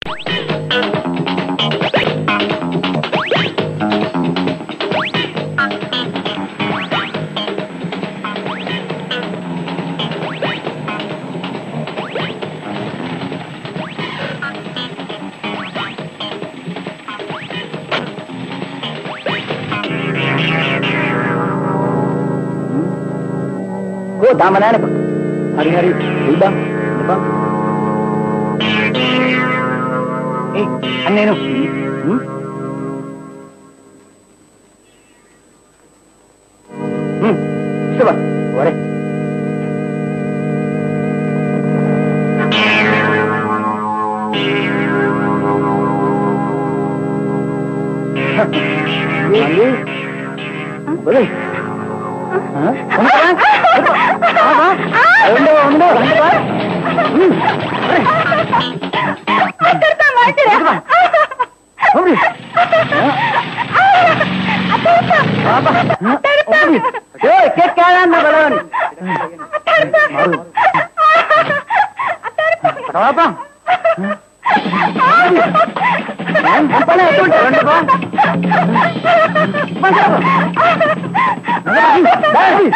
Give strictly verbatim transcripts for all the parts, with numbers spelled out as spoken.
Mana nih, Pak? Hari-hari, bang, bang. Eh, aneh nu. Hmm? Hmm, coba, boleh. Mandi, boleh. Hah? Kamu terang? Apa? Undo, undo, undo. Hmm. Atarta ಮಾಡ್ತೀರಾ? ಹೋಗ್ರಿ. ಅತಾರ್ತ. ಬಾಬಾ. ಹೋಗ್ರಿ. ಏ cake ಕಾಳ ಅಂತ ಬಲವನಿ. ಅತಾರ್ತ. ಅತಾರ್ತ. ಬಾಬಾ. ನಾನು ಸಂಪಲ ಎತ್ತುಂಟು ರಂಡಿ ಬಾ. ಬಾ. ಬಾಯಿ.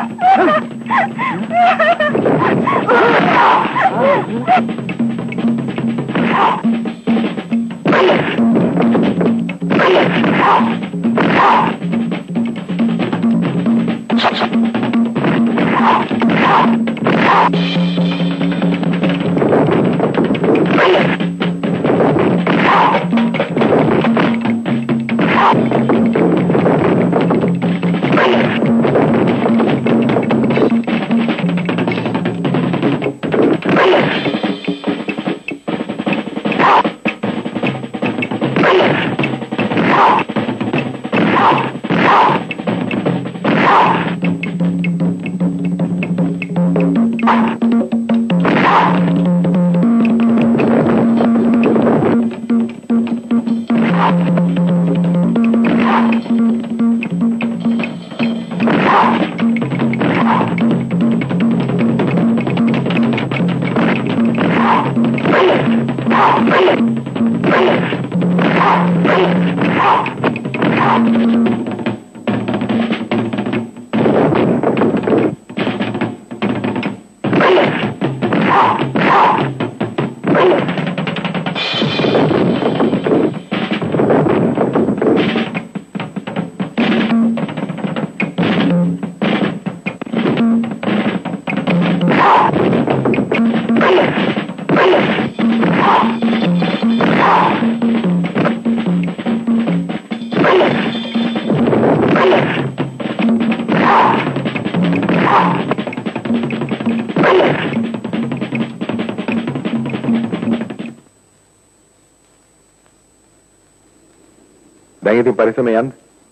දැන් ඉතින් පරිස්සම යන්න.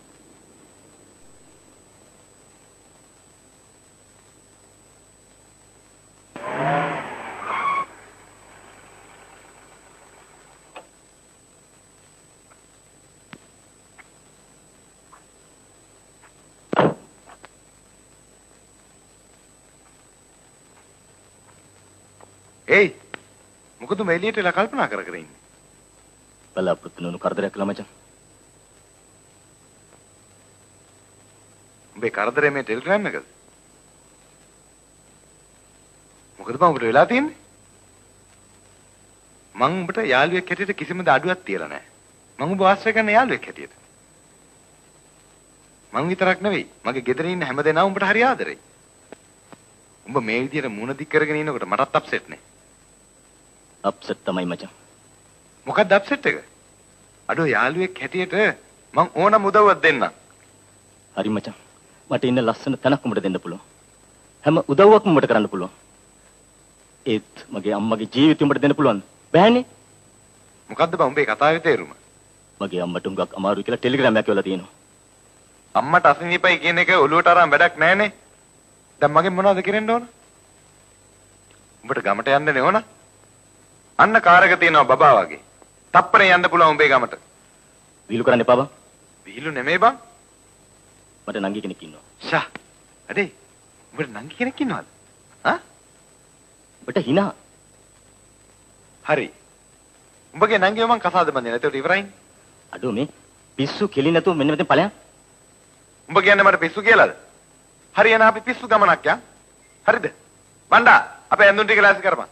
ඒයි මොකද මේ එළියට වෙලා කල්පනා කර කර ඉන්නේ? බලාපොරොත්තු නොවුණු කරදරයක් කළා මචං. උඹේ කරදරේ මේ ටෙලිග්‍රෑම් එකද? මොකද බං උඹට වෙලා තියෙන්නේ? මං උඹට යාළුවෙක් හැටියට කිසිම අඩුවක් තියලා නැහැ. මං උඹ ආශ්‍රය කරන යාළුවෙක් හැටියට. මං විතරක් නෙවෙයි මගේ ගෙදර ඉන්න හැමදෙනාම උඹට හරි ආදරෙයි. උඹ මේ විදියට මුණ දික් කරගෙන ඉනකොට මටත් අප්සෙට් නේ. අප්සෙට් තමයි මචං. මොකක්ද අප්සෙට් එක? අඩෝ යාළුවෙක් හැටියට මං ඕනම උදව්වක් දෙන්නම්. හරි මචං. මට ඉන්න ලස්සන තැනක් උඹට දෙන්න පුළුවන්. හැම උදව්වක්ම උඹට කරන්න පුළුවන්. ඒත් මගේ අම්මගේ ජීවිතය උඹට දෙන්න පුළුවන්. බෑනේ. මොකද්ද බං උඹේ කතාවේ තේරුම? මගේ අම්මට උඟක් අමාරුයි කියලා ටෙලිග්‍රෑම් එකක් වෙලා තියෙනවා. අම්මට අසනීපයි කියන එක ඔලුවට අරන් වැඩක් නැහනේ. දැන් මගෙන් මොනවද කරන්න ඕන? උඹට ගමට යන්නනේ ඕන. අන්න කාර් එක තියෙනවා බබා වගේ. තප්පරේ යන්න පුළුවන් උඹේ ගමට. විහිළු කරන්න එපා බං. විහිළු නෙමෙයි බං. මට නංගි කෙනෙක් ඉන්නවා. ෂා. අඩේ. උඹට නංගි කෙනෙක් ඉන්නවද? හා? උඹට hina. හරි. උඹගේ නංගිව මං කසාද බඳිනවා. ඒකට ඉවරයිනේ. අඩෝ මේ පිස්සු කෙලි නැතුව මෙන්න මෙතන ඵලයන්. උඹ කියන්නේ මට පිස්සු කියලාද? හරියන අපි පිස්සු ගමනක් යා. හරිද? බණ්ඩා අපේ ඇඳුම් ටික ලෑස්ති කරපන්.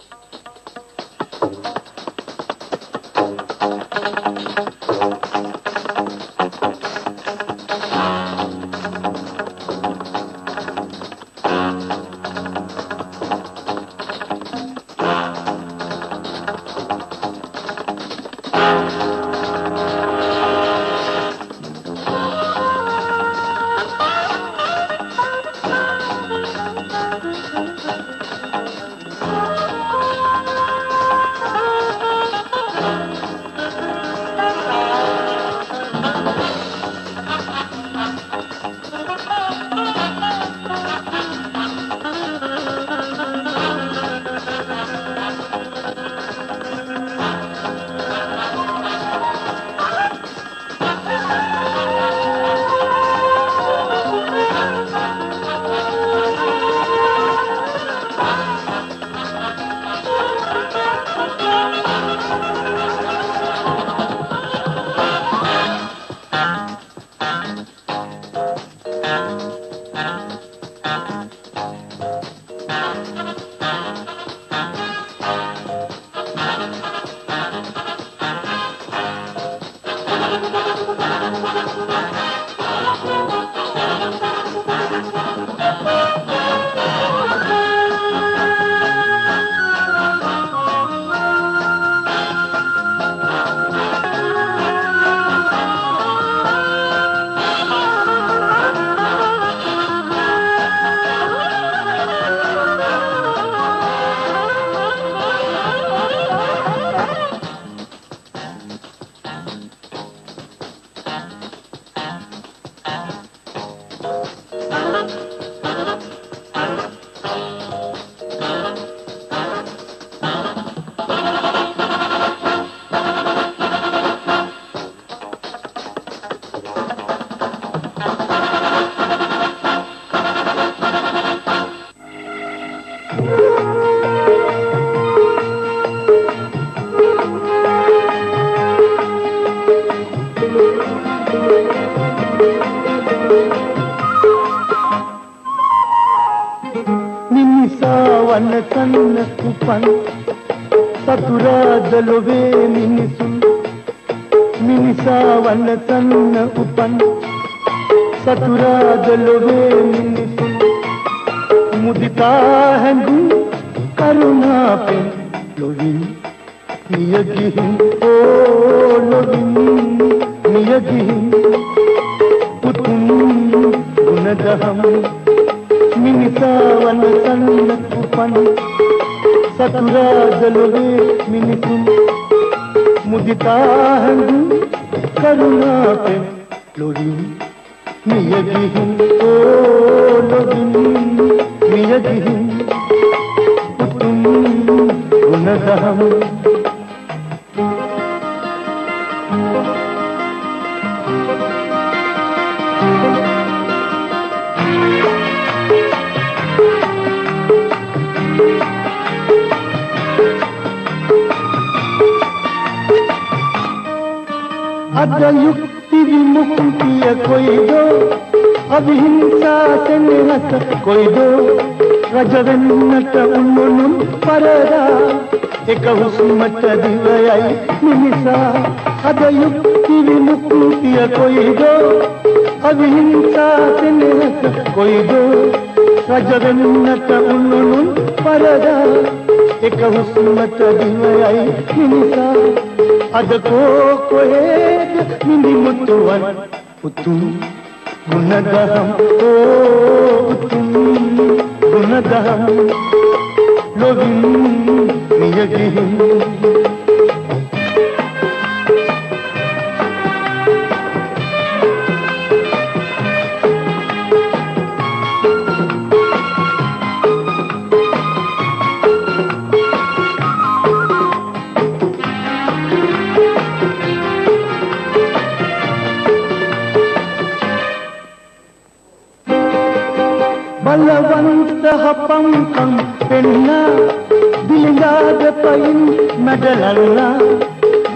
बलवंत पंकम पेन्ना दिलगाद पइन मडलल्ला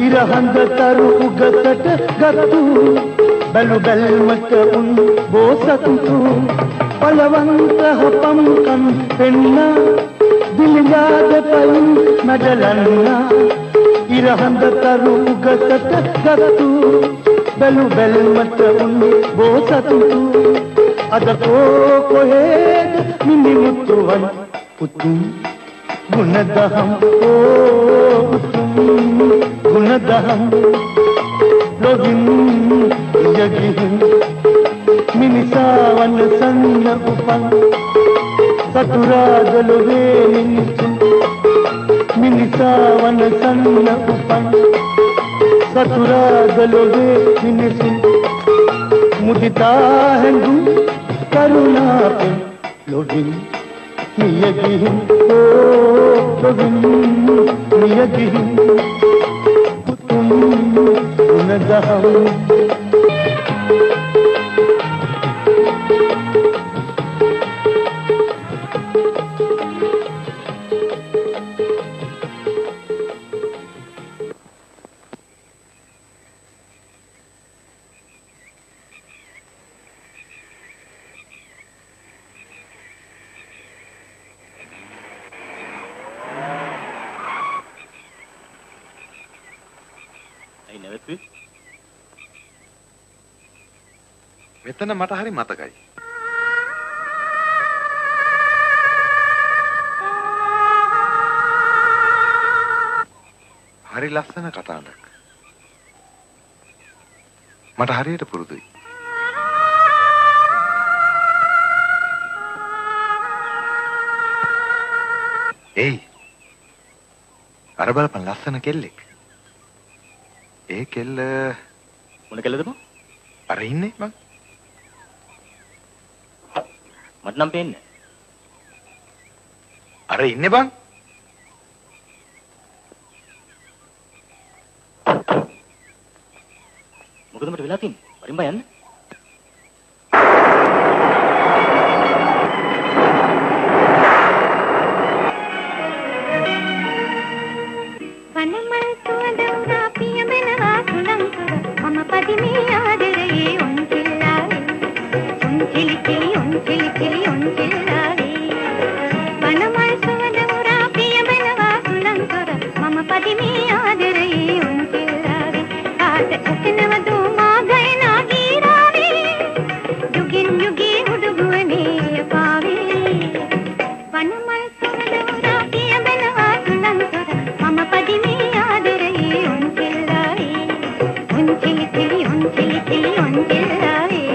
ඉරහඳ තරු උගතට ගත්තු බැලු බැල්මට උන් බෝසතු පලවන්ත හපම්කම් පෙන්න දිලිඟාද පයින් මඩලන්න ඉරහඳ තරු උගතට ගත්තු බැලු බැල්මට උන් බෝසතු අද කෝ කොහෙද මිනිමුතුවන් උතුම් ගුණදහම් ඕ උතුම් ගුණදහම් ලොවින් යගිහින් මිනිසාවන් සන්න උපන් සතුරාගලොවේ මිනිසුන් මිනිසාවන් සන්න උපන් සතුරාගලොවේ මිනිසුන් මුදිතා හැඟුම් කරුණාපෙන් ලොවින් මියගිහින් ඕ ලොවින් මියගිහින් උතුම් ගුණදහම් මෙතන මට හරි මතකයි. හරි ලස්සන කතාවක්. මට හරියට පුරුදුයි. ඒයි. අර බලපන් ලස්සන කෙල්ලෙක්. ඒ කෙල්ල මොන කෙල්ලද බං? අර ඉන්නේ බං. මට නම් පේන්නේ. අර ඉන්නේ බං. මොකද මට වෙලා තින්නේ? වරින් බා යන්න. වනමල් සුවඳ උරා පියමෙනවා සුලංකර මම පදිමේ ආදරයේ උන් කිල්ලාවේ උන් කිලි කිලි උන් කිලි කිලි උන් කිල්ලාවේ වනමල් සුවඳ උරා පියමෙනවා සුලංකර මම පදිමේ ආදරයේ උන් කිල්ලාවේ කාට ඇසෙනවද මා ගයනා ගීරාවේ යුගින් යුගේ උඩුගුවනේ පාවේ වනමල් සුවඳ උරා පියමෙනවා සුලංකර මම පදිමේ ආදරයේ උන් කිල්ලාවේ උන් කිලි කිලි උන් කිලි කිලි උන් කිල්ලාවේ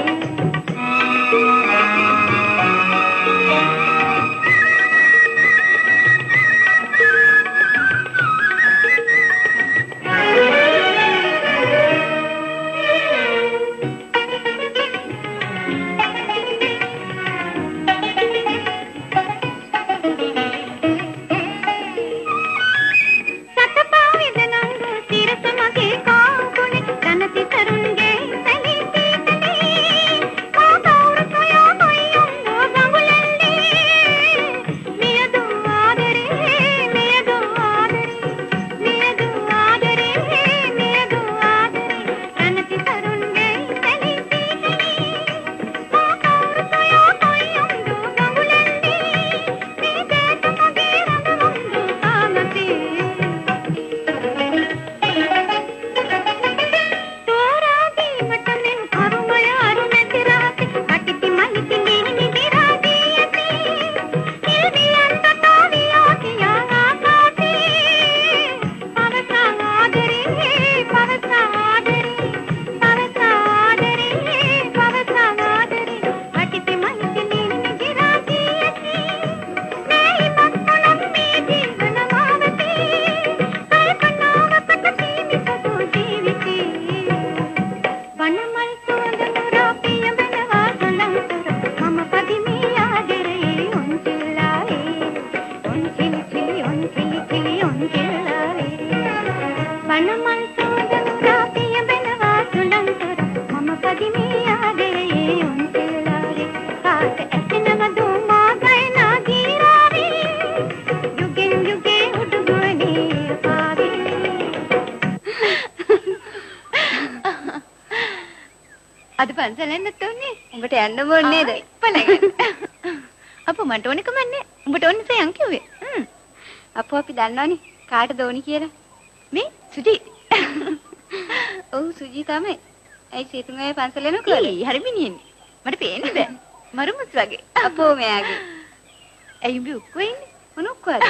අද පන්සල් යන්නත් ඕනේ. උඹට යන්න ඕනේ නේද? බලන්න. අපෝ මට ඕනේ කමන්නේ. උඹට ඕනේ සයන් කිව්වේ. හ්ම්. අපෝ අපි දන්නවනේ කාටද ඕනේ කියලා. මේ සුජි. ඔව් සුජි තමයි. ඇයි සීතුන් අය පන්සල් යනකොට? ඒ හරි මිනිහන්නේ. මට පේන්නේ බෑ. මරුමුස් වගේ. අපෝ මෙයාගේ. ඇයි උඹ උක්කෝ ඉන්නේ? මොන උක්කෝද?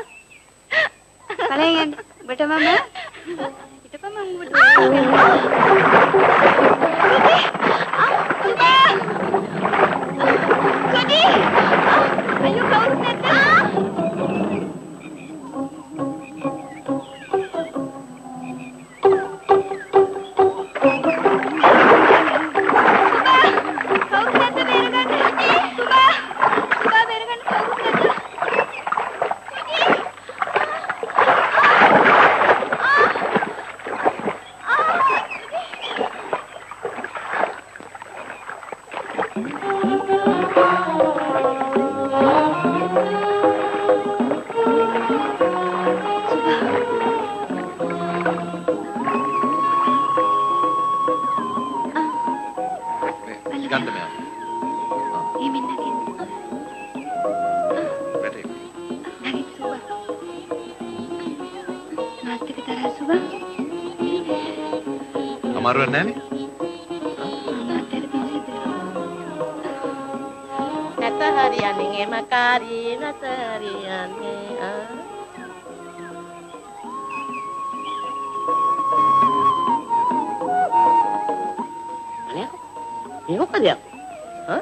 බලන්න යන්න. ඔබට මම හිටපම උඹට. සුජි! අයියෝ කවුරුත් නැද්ද? අමාරුවක් නැහැ නේ? නැත හරියන්නේ එම කාරී නැත හරියන්නේ ආ අනේ මේ මොකද ඈ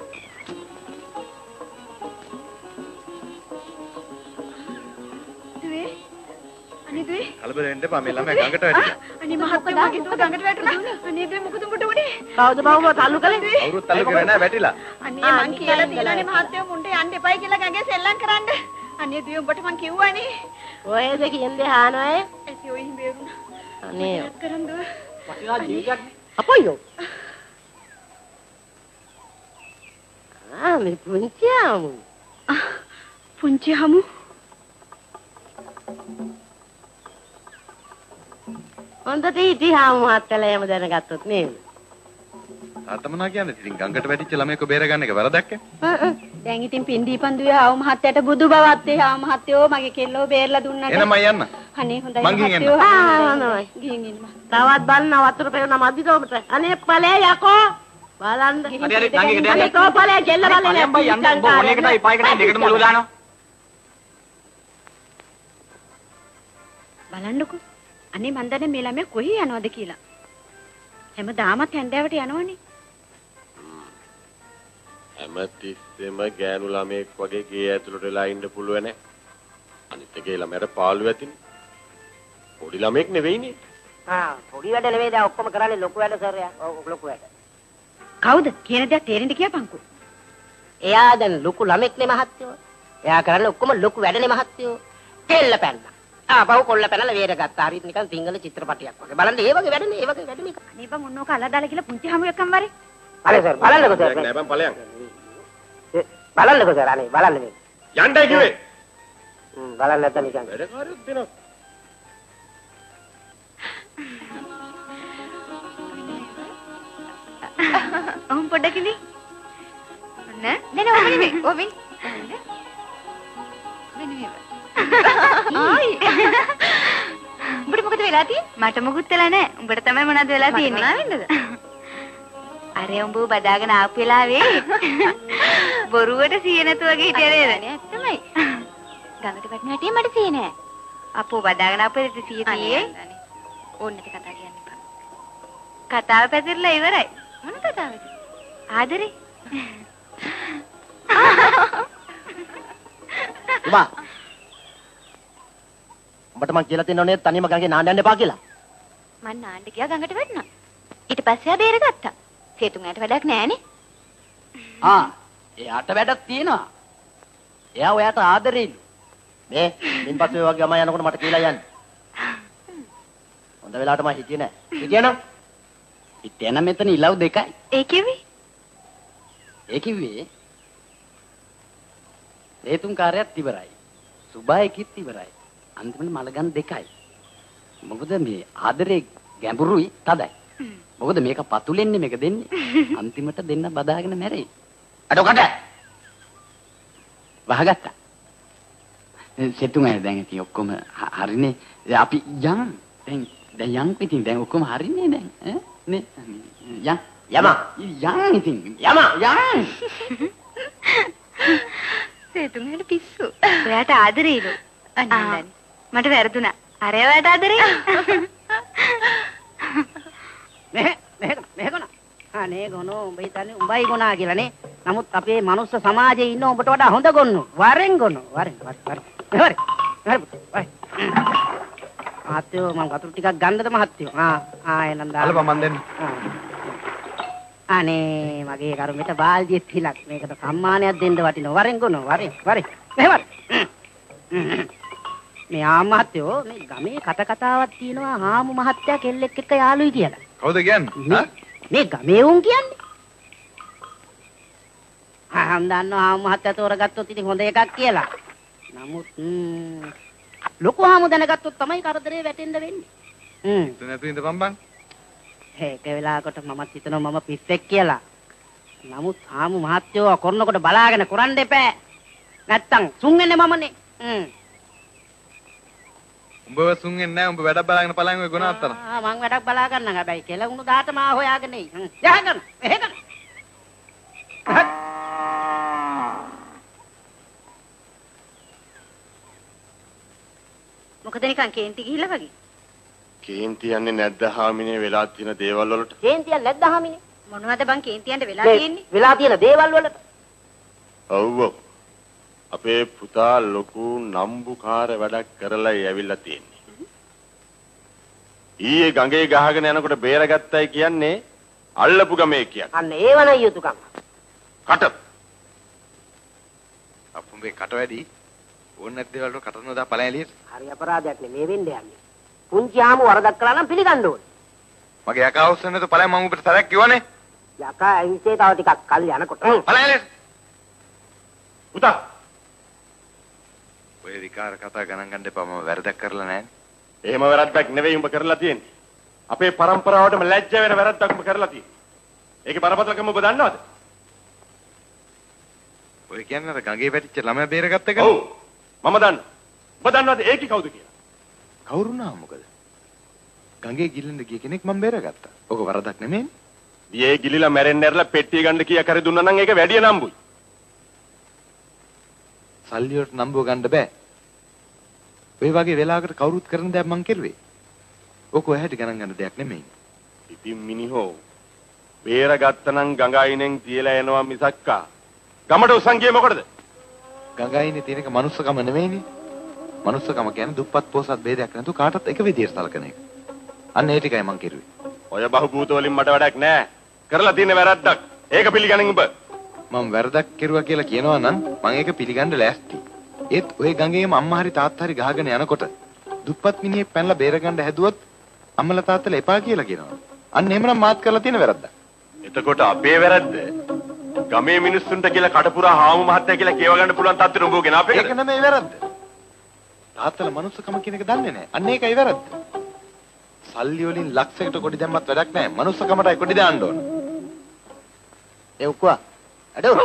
දුවේ අනේ දුවේ කලබල වෙන්න එපා මේ ළමයා ගඟට වැටිලා. අනේ මහත්තයා මගේ දුව ගඟට වැටුණා. අනේ දුවේ මොකද උඹට උනේ? කවුද බවම තල්ලු කළේ? අවුරුත් තල්ලු කරේ නැහැ වැටිලා. අනේ මං කියලා තියෙනනේ මහත්තයා මුන්ට යන්න එපයි කියලා ගඟේ සෙල්ලම් කරන්න. අනේ දුවේ උඹට මං කිව්වනේ. ඔයද කියන්නේ හානෝයේ? ඇයි ඔය හිඹේරුණා. අනේ කරන් දුව. වටිනා ජීවිතයක් අපොයියෝ. ආ මේ පුංචියාමු. පුංචි හමු. හොඳට ඉතිහාම මහත්තයලා එහෙම දැනගත්තොත් නේද? තාත්තා මොනවා කියන්නේ? ඉතින් ගඟට වැටිච්ච ළමයෙක්ව බේරගන්න එක වැරදක් ඈ? දැන් ඉතින් පින්දීපන් දුවේ ආව මහත්තයාට බුදු බවත් ඒ ආව මහත්තයෝ මගේ කෙල්ලෝ බේරලා දුන්නාට. එහෙනම් මම යන්න. අනේ හොඳයි මං ගිහින් එන්න. ආ හොඳයි. ගිහින් එන්න. තවත් බලන්න වතුර පෙරන මදිදෝමට. අනේ ඵලේ යකෝ. බලන්න. හරි හරි නංගිකට යන්න. අනේ කෝ ඵලේ කෙල්ල බලන්නේ. අම්බයි යන්න උඹ මොන එකටයි පායකට දෙකට මුළු දානවා. බලන්නකෝ. අනේ මන් දන්නේ මේ ළමයා කොහේ යනවද කියලා. හැමදාමත් හැන්දෑවට යනවනේ. හැමතිස්සෙම ගෑනු ළමයෙක් වගේ ගේ ඇතුළට වෙලා ඉන්න පුළුවන් නේ. අනිත් එකේ ළමයට පාළු ඇතිනේ. පොඩි ළමෙක් නෙවෙයිනේ. ආ පොඩි වැඩ නෙවෙයි දැන් ඔක්කොම කරන්නේ ලොකු වැඩ සර්යා. ඔව් ලොකු වැඩ. කවුද? කියන දේ තේරෙන්න කියපන්කෝ. එයා දැන් ලොකු ළමෙක් නේ මහත්තයෝ. එයා කරන්නේ ඔක්කොම ලොකු වැඩනේ මහත්තයෝ. කෙල්ල පැන්නා. ආ බහුව කොල්ල පැනලා වේර ගත්තා. හරියට නිකන් සිංහල චිත්‍රපටයක් වගේ. බලන්න ඒ වගේ වැඩනේ, ඒ වගේ වැඩනේ. අනේ බං මොනෝක අල්ලදාලා කියලා පුංචි හමු එක්කම වරේ. බලන්න සර් බලන්නකෝ සර්. නෑ බං ඵලයන්. බලන්නකෝ සර් අනේ බලන්න මේ. යන්නයි කිව්වේ. හ්ම් බලන්න නැත්නම් නිකන්. වැඩකාරයොත් දෙනවා. ඔහොම පොඩ්ඩකිනේ. නෑ නෑ ඔබ නෙමෙයි. ඔබින්. මෙන්න ආයි. උඹට මොකද වෙලා තියෙන්නේ? මට මොකුත් වෙලා නෑ. උඹට තමයි මොනවද වෙලා තියෙන්නේ? මොනවා වෙන්නද? අර උඹ බදාගෙන ආපු වෙලාවේ බොරුවට සිය නැතු වගේ හිටියේ නේද? ඇත්තමයි. ගඟට වැටෙන හැටි මට සිය නෑ. අපෝ බදාගෙන ආපු වෙලට සිය තියේ. ඕන්න ඉතින් කතා කියන්න එපා. කතාව පැතිරලා ඉවරයි. මොන කතාවද? ආදරේ. උඹා උඹට මං කියලා තියෙනව නේද තනියම ගඟේ නාන්න යන්න එපා කියලා. මං නාන්න ගියා ගඟට වැටුණා. ඊට පස්සේ ආ බේරගත්තා. සේතුන් ඇට වැඩක් නෑනේ. ආ එයාට වැඩක් තියෙනවා. එයා ඔයාට ආදරෙයිලු. මේ මින් පස්සේ ඔය වගේ ගම යනකොට මට කියලා යන්න. හොඳ වෙලාවට මම හිටියේ නෑ. හිටියනම් හිටියනම් මෙතන ඉලව් දෙකයි. ඒ කිව්වේ? ඒ කිව්වේ හේතුන් කාර්යයක් ඉවරයි. සුභායකිත් ඉවරයි. අන්තිමට මලගන් දෙකයි. මොකද මේ ආදරේ ගැඹුරුයි තදයි. මොකද මේක පතුලෙන්නේ මේක දෙන්නේ. අන්තිමට දෙන්න බදාගෙන මැරෙයි. අඩොකට. වහගත්තා. සෙතුමයි දැන් ඉතින් ඔක්කොම හරිනේ. අපි යන් දැන් දැන් යන් පිටින් දැන් ඔක්කොම හරිනේ දැන් ඈ නේ යන් යම යන් ඉතින් යම යන් සේතුමට පිස්සු. ඔයාට ආදරේලු. අනේ මට වැරදුනා. අරය ඔයාට ආදරේ. මෙහෙ මෙහෙ මෙහෙ ගොනා. අනේ ගොනෝ උඹ හිතන්නේ උඹයි ගොනා කියලා නේ. නමුත් අපේ මනුස්ස සමාජයේ ඉන්න උඹට වඩා හොඳ ගොන්නෝ. වරෙන් ගොනෝ. වරෙන් වරෙන් වරෙන්. හරි. හරි. ආත්‍යෝ මම වතුර ටිකක් ගන්නද මහත්තයෝ? ආ ආ එනන් දාන්න. අල්ලපන් මන් දෙන්න. අනේ මගේ කරුමෙට බාල්දියෙත් හිලක්. මේකට සම්මානයක් දෙන්න වටිනවා. වරෙන් ගොනෝ. වරෙන් වරෙන්. මෙහෙ වරෙන්. මේ ආමහත්තයෝ මේ ගමේ කට කතාවක් තියෙනවා හාමු මහත්තයා කෙල්ලෙක් එක්ක යාළුයි කියලා. කවුද කියන්නේ? මේ ගමේ උන් කියන්නේ. හාම් දන්නවා හාමු මහත්තයා තෝරගත්තොත් ඉතින් හොඳ එකක් කියලා. නමුත් ලොකු හාමු දැනගත්තොත් තමයි කරදරේ වැටෙන්න වෙන්නේ. හ්ම්. නැතු ඉඳපන් බං. ඒක වෙලාවකට මමත් හිතනවා මම පිස්සෙක් කියලා. නමුත් හාමු මහත්තයෝ කරනකොට බලාගෙන කරන්න එපා. නැත්තම් සුන් වෙන්නේ මමනේ. හ්ම්. උඹව සුන් වෙන්නේ නැහැ. උඹ වැඩක් බලාගෙන පලයන් ඔය ගුණ අත්තන. ආ මං වැඩක් බලා ගන්න හැබැයි කියලා උණු දාට මා හොයාගෙන ඉයි. හ්ම්. යහගන්න. එහෙගන්න. මොකද නිකන් කේන්ති ගිහිල්ලා වගේ. කේන්ති යන්නේ නැද්ද හාමිනේ වෙලා තියෙන දේවල් වලට? කේන්තියක් නැද්ද හාමිනේ? මොනවද බං කේන්තියන්ට වෙලා තියෙන්නේ? වෙලා තියෙන දේවල් වලට. ඔව් ඔව්. අපේ පුතා ලොකු නම්බුකාර වැඩක් කරලායි ඇවිල්ලා තියෙන්නේ. ඊයේ ගඟේ ගහගෙන යනකොට බේරගත්තයි කියන්නේ අල්ලපු ගමේ කියන්නේ. අන්න ඒවන යුතුයකම්. කට. අපුඹේ කට වැඩි. ඕන නැති දේවල් වලට කට නොදා පලයන් එළියට. හරි අපරාධයක් නේ මේ වෙන්නේ යන්නේ. පුංචි ආමු වරදක් කළා නම් පිළිගන්න ඕනේ. මගේ යකා උස්සන්නේ නැතු පලයන් මම උඹට සරයක් කිව්වනේ. යකා ඇවිසේ තව ටිකක් කල් යනකොට. පලයන් එළියට. පුතා ඔය විකාර කතා ගණන් ගන්න එපා. මම වැරදක් කරලා නැහැ. එහෙම වැරද්දක් නෙවෙයි උඹ කරලා තියෙන්නේ. අපේ પરම්පරාවටම ලැජ්ජ වෙන වැරද්දක් උඹ කරලා තියෙන්නේ. ඒකේ බරපතලකම ඔබ දන්නවද? ඔය කියන්නේ අර ගඟේ වැටිච්ච ළමයා බේරගත්ත එක? ඔව්. මම දන්නවා. ඔබ දන්නවද ඒකේ කවුද කියලා? කවුරුනා මොකද? ගඟේ ගිල්ලෙන්ද ගිය කෙනෙක් මම බේරගත්තා. ඔක වරදක් නෙමෙයි. දියේ ගිලිලා මැරෙන්න ඇරලා පෙට්ටිය ගන්න කියා කරේ දුන්නා නම් ඒක වැඩි නම්බුයි. සල්ලි වලට නම්බුව ගන්න බෑ. ඔය වගේ වෙලාවකට කවුරුත් කරන දේක් මං කෙරුවේ. ඔක ඔය හැටි ගණන් ගන්න දෙයක් නෙමෙයි. ඉතින් මිනිහෝ බේරගත්තනම් ගඟ අයිනෙන් තියලා එනවා මිසක්කා. ගමට උසන් ගියේ මොකටද? ගඟ අයිනේ තියෙන එක මනුස්සකම නෙමෙයිනේ. මනුස්සකම කියන්නේ දුප්පත් පොසත් ભેදයක් නැතු කාටත් එක විදියට සලකන එක. අන්න ඒ ටිකයි මං කෙරුවේ. ඔය බහූත වලින් මට වැඩක් නෑ. කරලා තියෙන වැරද්දක්. ඒක පිළිගනින් උඹ. මම වැරදක් කෙරුවා කියලා කියනවා නම් මම ඒක පිළිගන්න ලෑස්ති. ඒත් ඔය ගඟේම අම්මා හරි තාත්තා හරි ගහගෙන යනකොට දුප්පත් මිනිහෙක් පැනලා බේරගන්න හැදුවොත් අම්මලා තාත්තලා එපා කියලා කියනවා. අන්න එහෙමනම් මාත් කරලා තියෙන වැරද්දක්. එතකොට අපේ වැරද්ද ගමේ මිනිස්සුන්ට කියලා කටපුරා හාමු මහත්තයා කියලා කියව ගන්න පුළුවන් තත්ත්වෙට උඹ ගෙන අපේ. ඒක නෙමෙයි වැරද්ද. තාත්තලා මනුස්සකම කියන එක දන්නේ නැහැ. අන්න ඒකයි වැරද්ද. සල්ලි වලින් ලක්ෂයකට කොඩි දැම්මත් වැඩක් නැහැ. මනුස්සකමටයි කොඩි දාන්න ඕන. ඒ උක්වා. අඩෝ.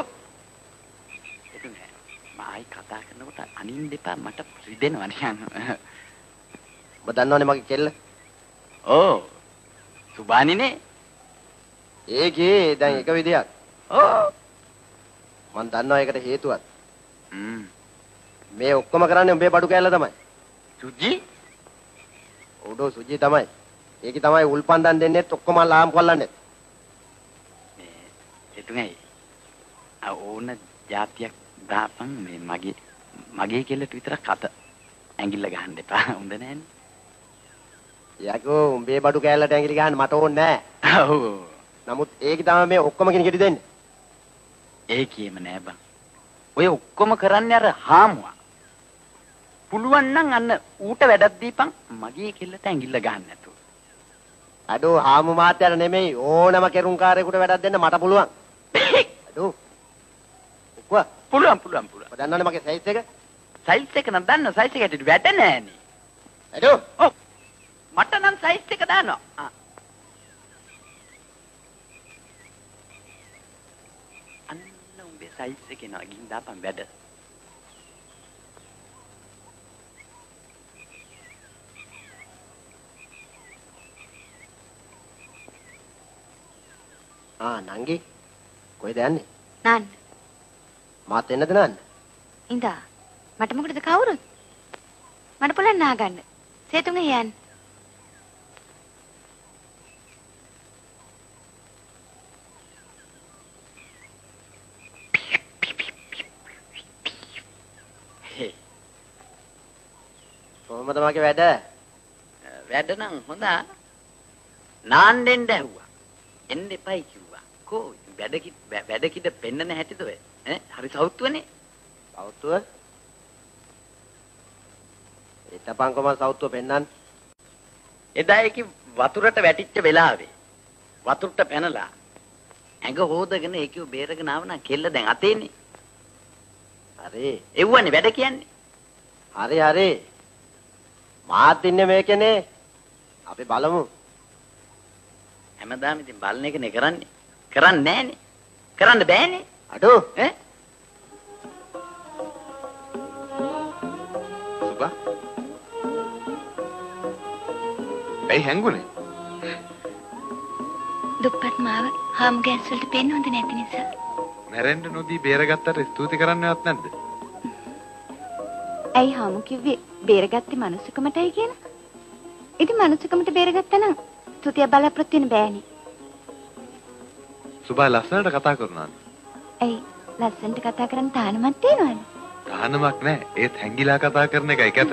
මායි කතා කරනකොට අනින් දෙපා මට රිදෙනවා නිකන්. ඔබ දන්නවනේ මගේ කෙල්ල. ඕ. සුබානිනේ. ඒකේ දැන් එක විදියක්. ඕ. මම දන්නවා ඒකට හේතුවක්. හ්ම්. මේ ඔක්කොම කරන්නේ උඹේ බඩු කෑල්ල තමයි. සුජි? ඔව්ඩෝ සුජි තමයි. ඒකේ තමයි උල්පන්දන් දෙන්නෙත් ඔක්කොම ලාම් කොල්ලන්නේ. මේ එතුමයි. ආ ඕන જાතියක් දාපන් මේ මගේ මගේ කෙල්ලට විතරක් අත ඇඟිල්ල ගහන්න එපා. හොඳ නෑනේ. යකෝ උඹේ බඩු කෑල්ලට ඇඟිලි ගහන්න මට ඕනේ නෑ. ඔව්. නමුත් ඒකේ තමයි මේ ඔක්කොම කෙනෙක්ට දෙන්නේ. ඒකේම නෑ බං. ඔය ඔක්කොම කරන්නේ අර හාමුවා. පුළුවන් නම් අන්න ඌට වැඩක් දීපන් මගේ කෙල්ලට ඇඟිල්ල ගහන්න නැතුව. අඩෝ හාමු මාත්‍යාට නෙමෙයි ඕනම කෙරුම්කාරයෙකුට වැඩක් දෙන්න මට පුළුවන්. අඩෝ. උක්වා. පුළුවන් පුළුවන් පුළුවන්. ඔබ දන්නවනේ මගේ සයිස් එක? සයිස් එක නම් දන්න සයිස් එකට වැඩ නෑනේ. අඩෝ. ඔව්. මට නම් සයිස් එක දානවා. ආ. සයිස් එකේ නෝ ගින් දාපන් වැඩ. ආ නංගි කොහෙද යන්නේ? නාන්න. මාත් එන්නද නාන්න? ඉඳා. මට මොකටද කවුරුත්? මට පුළුවන් නාගන්න. සේතුංග යන්න. කොහොමද මගේ වැඩ? වැඩ නම් හොඳ. නාන්නෙන් දැහුවා. එන්න එපයි කිව්වා. කෝ වැඩ කි වැඩ කිඩ පෙන්නන හැටිද ඔය? ඈ හරි සෞත්වනේ. සෞත්ව? ඒතපංකම සෞත්ව පෙන්නන්න. එදා ඒකේ වතුරට වැටිච්ච වෙලාවේ වතුරට පැනලා ඇඟ හොදගෙන ඒකව බේරගෙන ආව නම් කෙල්ල දැන් අතේනේ. හරි. එව්වනේ වැඩ කියන්නේ. හරි හරි. මාත් ඉන්නේ මේකනේ. අපි බලමු. හැමදාම ඉතින් බලන එකනේ කරන්නේ. කරන්නේ නැහනේ. කරන්න බෑනේ. අඩෝ ඈ? සුබා. ඇයි හැංගුනේ? දුප්පත් මාව හාම් ගෑස් වලට පෙන්න හොඳ නැති නිසා. මැරෙන්න නොදී බේරගත්තට ස්තුති කරන්නවත් නැද්ද? ඇයි හාමු කිව්වේ බේරගත්තේ මනුස්සකමටයි කියලා? ඉතින් මනුස්සකමට බේරගත්තා නම් ස්තුතිය බලාපොරොත්තු වෙන්න බෑනේ. සුබා ලස්සනට කතා කරනවා. ඇයි ලස්සනට කතා කරන්න තානමක් තියනවද? තහනමක් නැහැ. ඒත් හැංගිලා කතා කරන එකයි කැත.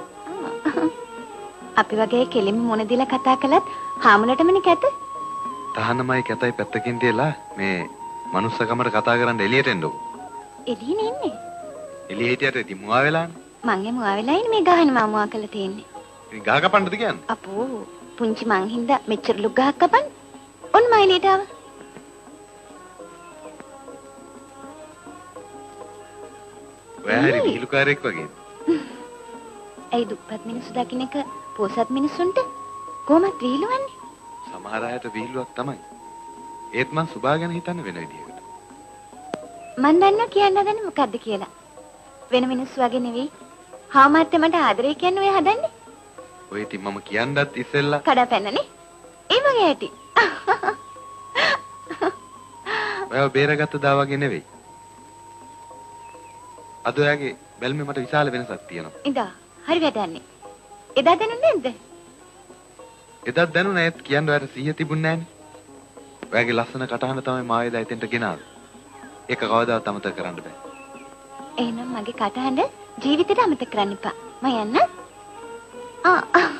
අපි වගේ කෙලින්ම මොන දිලා කතා කළත් හාමුලටමනේ කැත. තහනමයි කැතයි පැත්තකින් තියලා මේ මනුස්සකමට කතා කරන්න එළියට එන්නකො. එළියනේ ඉන්නේ. එළිය හිටියට ඉතින් මුවා වෙලානේ. මං එමු ආවෙලා ඉන්නේ මේ ගහන මාමුවා කරලා තියෙන්නේ. ඉතින් ගහ කපන්නද කියන්නේ? අපෝ පුංචි මං හින්දා මෙච්චර ලුක් ගහක් කපන්න. ඔන්න මම එළියට ආවා. ඔය හරි විහිළුකාරයෙක් වගේ. ඇයි දුප්පත් මිනිස්සු දකින්න එක පොසත් මිනිස්සුන්ට කොහොමද විහිළුවන්නේ? සමහර අයට විහිළුවක් තමයි. ඒත් මං සුභා ගැන හිතන්නේ වෙන විදිහකට. මන් දන්නවා කියන්න හදන්නේ මොකද්ද කියලා. වෙන මිනිස්සු වගේ නෙවෙයි. හාමාත්‍ය මට ආදරේ කියන්නේ ඔය හදන්නේ. ඔය ඉතින් මම කියන්නත් ඉස්සෙල්ලා කඩා පැන්නනේ. ඒ වගේ ඇටි. ඔයව බේරගත්ත දා වගේ නෙවෙයි. අද ඔයාගේ බැල්මේ මට විශාල වෙනසක් තියෙනවා. ඉඳා හරි වැඩන්නේ. එදා දැනුන්නේ නැද්ද? එදත් දැනුණා ඒත් කියන්න ඔයාට සිහිය තිබුණේ නැහනේ. ඔයාගේ ලස්සන කටහඬ තමයි මාව එදා එතෙන්ට ගෙනාවේ. ඒක කවදාවත් අමතක කරන්න බෑ. එහෙනම් මගේ කටහඬ ජීවිතේට අමතක කරන්න එපා. මම යන්න. ආ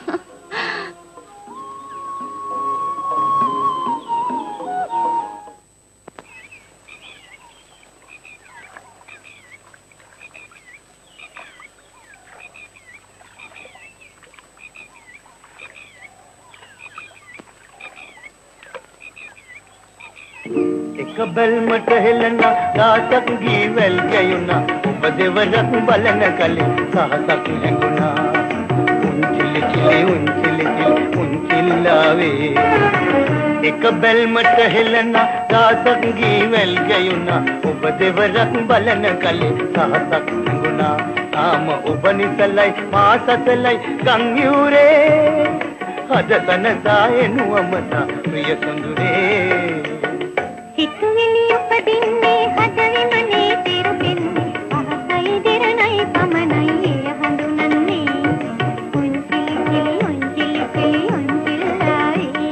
එක බැල්මට හෙළන දාසක් ගීවැල් ගැයුණා ඔබ දෙවරක් බලන කලින් සහසක් හැඟුණා උන්චිලි චිලි උන්චිලි චිලි උන්චිල්ලාවේ එක බැල්මට හෙළන දාසක් ගීවැල් ගැයුණා ඔබ දෙවරක් බලන කලින් සහසක් හැඟුණා ආම ඔබ නිසලයි මා සසලයි ගම් යූරේ හදතන සායනුවමතා ප්‍රිය සොඳුරේ හිතුවිලි උපදින්නේ හදවිමනේ තිරුපෙන්නේ අහසයි දෙරණයි පමණයි එය හඳුනන්නේ උන්චිලි කිලි උන්චිලි කිලි උන්චිල්ලාවේ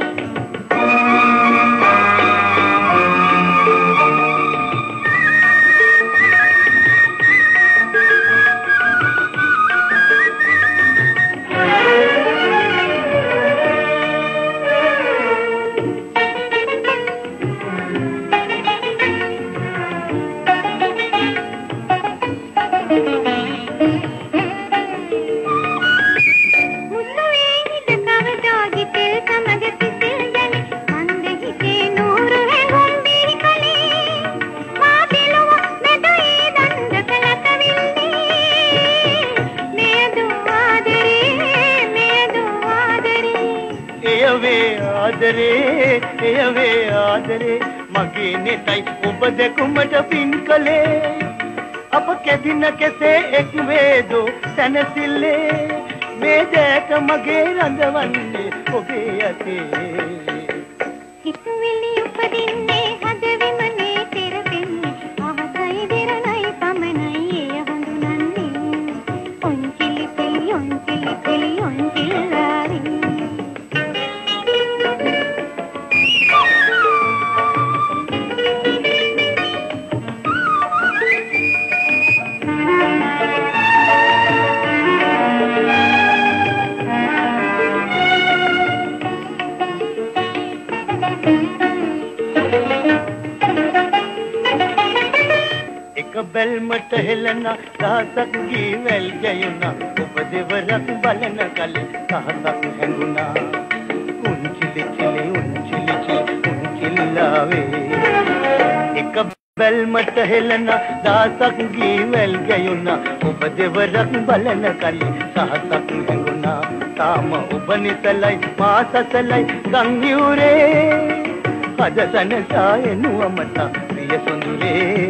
මගේ නෙතයි ඔබ දෙකුමට පින් කළේ අප කෙදින කෙසේ එක් වේදෝ සැනසෙල්ලේ මේ දැක මගේ රඳවන්නේ ඔබේ අතේ හිතුවිලි උපදින්නේ හදවිමනේ තෙරපෙන්නේ ආසයි දිරණයි පමනයි එය හඳුනන්නේ ඔන්චිලි පිලි ඔන්චිලි පිලි ඔන්චිල්ලාරි බැල්මට හෙලන රහසක් ගීවැල් ගැයුණා ඔබ දෙවරක් බලන කලින් රහසක් හැඟුණා උන්චිලි චිලි උන්චිලි චිලි උන්චිල්ලාවේ එක බැල්මට හෙලන රහසක් ගීවැල් ගැයුණා ඔබ දෙවරක් බලන කලින් රහසක් හැඟුණා තාම ඔබ නිසලයි මා සසලයි ගංගියුරේ හදසන සායනුව මත ප්‍රිය සොඳුරේ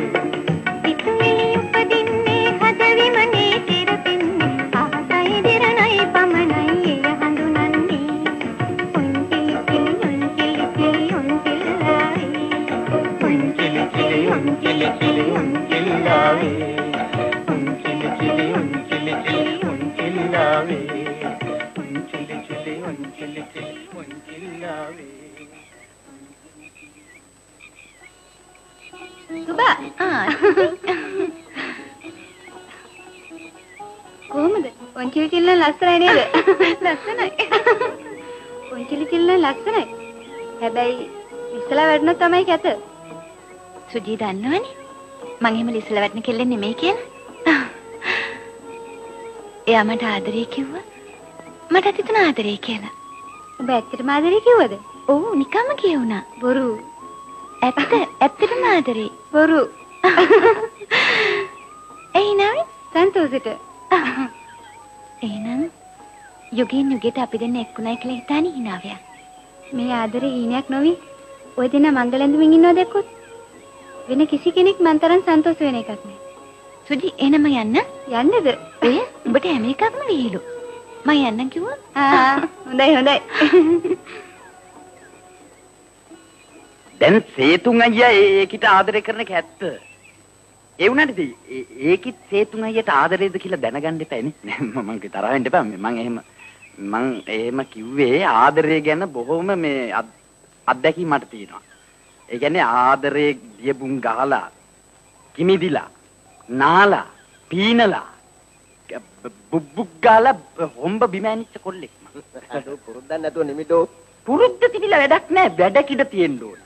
කොහොමද? ඔන්චිලි චිල්ල ලස්සනයි නේද? ලස්සනයි. ඔන්චිලි චිල්ල ලස්සනයි. හැබැයි ඉස්සලා වැඩනොත් තමයි කැත. සුජී දන්නවනේ. මං එහෙම ඉස්සලා වැඩන කෙල්ලෙන් නෙමෙයි කියලා. එයා මට ආදරේ කිව්වා. මටත් හිතුණා ආදරේ කියලා. ඔබ ඇත්තටම ආදරේ කිව්වද? ඔව් නිකම්ම කියුණා. බොරු. ඇත්ත ඇත්තටම ආදරේ. බොරු. එයි නෑ සන්තෝෂෙට. එහෙනම් යුගින් යුගයට අපි දෙන්න එක්ුණයි කියලා හිතානේ හිනාවයක්. මේ ආදරේ හීනයක් නොවි ඔය දින මංගලැඳුමින් ඉන්නව දැක්කොත් වෙන කිසි කෙනෙක් මන් තරම් සන්තෝෂ වෙන එකක් නෑ. සුජි එනම යන්න. යන්නද? ඔය උඹට හැම එකක්ම විහිළු. මම යන්න කිව්වා. ආ හොඳයි හොඳයි. දැන් සේතුන් අයියා ඒකිට ආදරය කරන එක ඇත්ත. ඒ වුණාට ඒකිට සේතුන් අයියට ආදරේද කියලා දැනගන්න එපා නේ. මම තරහ වෙන්න එපා. මම එහෙම මම එහෙම කිව්වේ ආදරය ගැන බොහොම මේ අත්දැකීම් මට තියෙනවා. ඒ කියන්නේ ආදරේ දියබුන් ගහලා කිමිදිලා නාලා පීනලා බුබ්බුක් ගාලා හොම්බ බිම ඇනිච්ච කොල්ලෙක් මම. අඩෝ පුරුද්දක් නැතුව නිමිදෝ. පුරුද්ද තිබිලා වැඩක් නැහැ. වැඩ කිඩ තියෙන්න ඕන.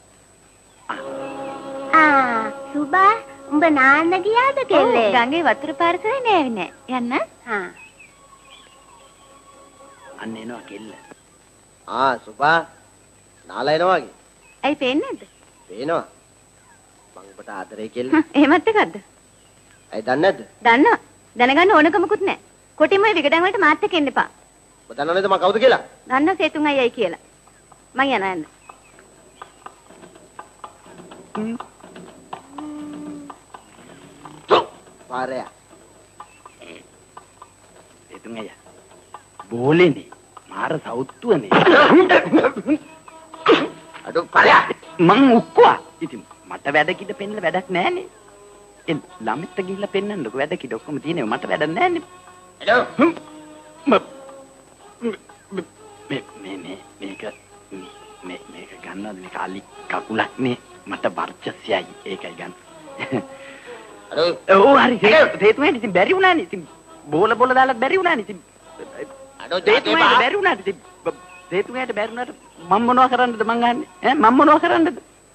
ආ සුබා උඹ නාන්න ගියාද කෙල්ලේ? ගඟේ වතුර පාරසලේ නෑවිනේ. යන්න. හා. අන්න එනවා කෙල්ල. ආ සුබා නාලා එනවා වගේ. ඇයි පේන්නේ නැද්ද? පේනවා. මං ඔබට ආදරේ කෙල්ල. එහෙමත් එකක්ද? ඇයි දන්නේ නැද්ද? දන්නවා. දැනගන්න ඕනකමකුත් නැහැ. කොටිම ඔය විගඩන් වලට මාත් එක්ක එන්න එපා. ඔබ දන්නවද මම කවුද කියලා? දන්නවා සේතුන් අයියයි කියලා. මං යනවා යන්න. පාරය. සේතුන් අයියා. බෝලේනේ. මාර සෞත්තුවනේ. අඩෝ පාරය. මං උක්කුවා. ඉතින් මට වැඩ කිඩ පෙන්නලා වැඩක් නැහනේ. ඒ ළමෙක්ට ගිහිල්ලා පෙන්නන්නකො වැඩ කිඩ ඔක්කොම තියෙනවා මට වැඩක් නැහනේ. අඩෝ. මේ මේ මේ මේක මේ මේක ගන්නවද මේක අලි කකුලක් නේ මට වර්චස්යයි ඒකයි ගන්න. අඩෝ. ඔව් හරි සේතුමේ ඉතින් බැරි වුණානේ ඉතින් බෝල බෝල දාලා බැරි වුණානේ ඉතින් අඩෝ සේතුමේ බැරි වුණාට ඉතින් සේතුමේට බැරි වුණාට මම මොනවා කරන්නද මං අහන්නේ ඈ මම මොනවා කරන්නද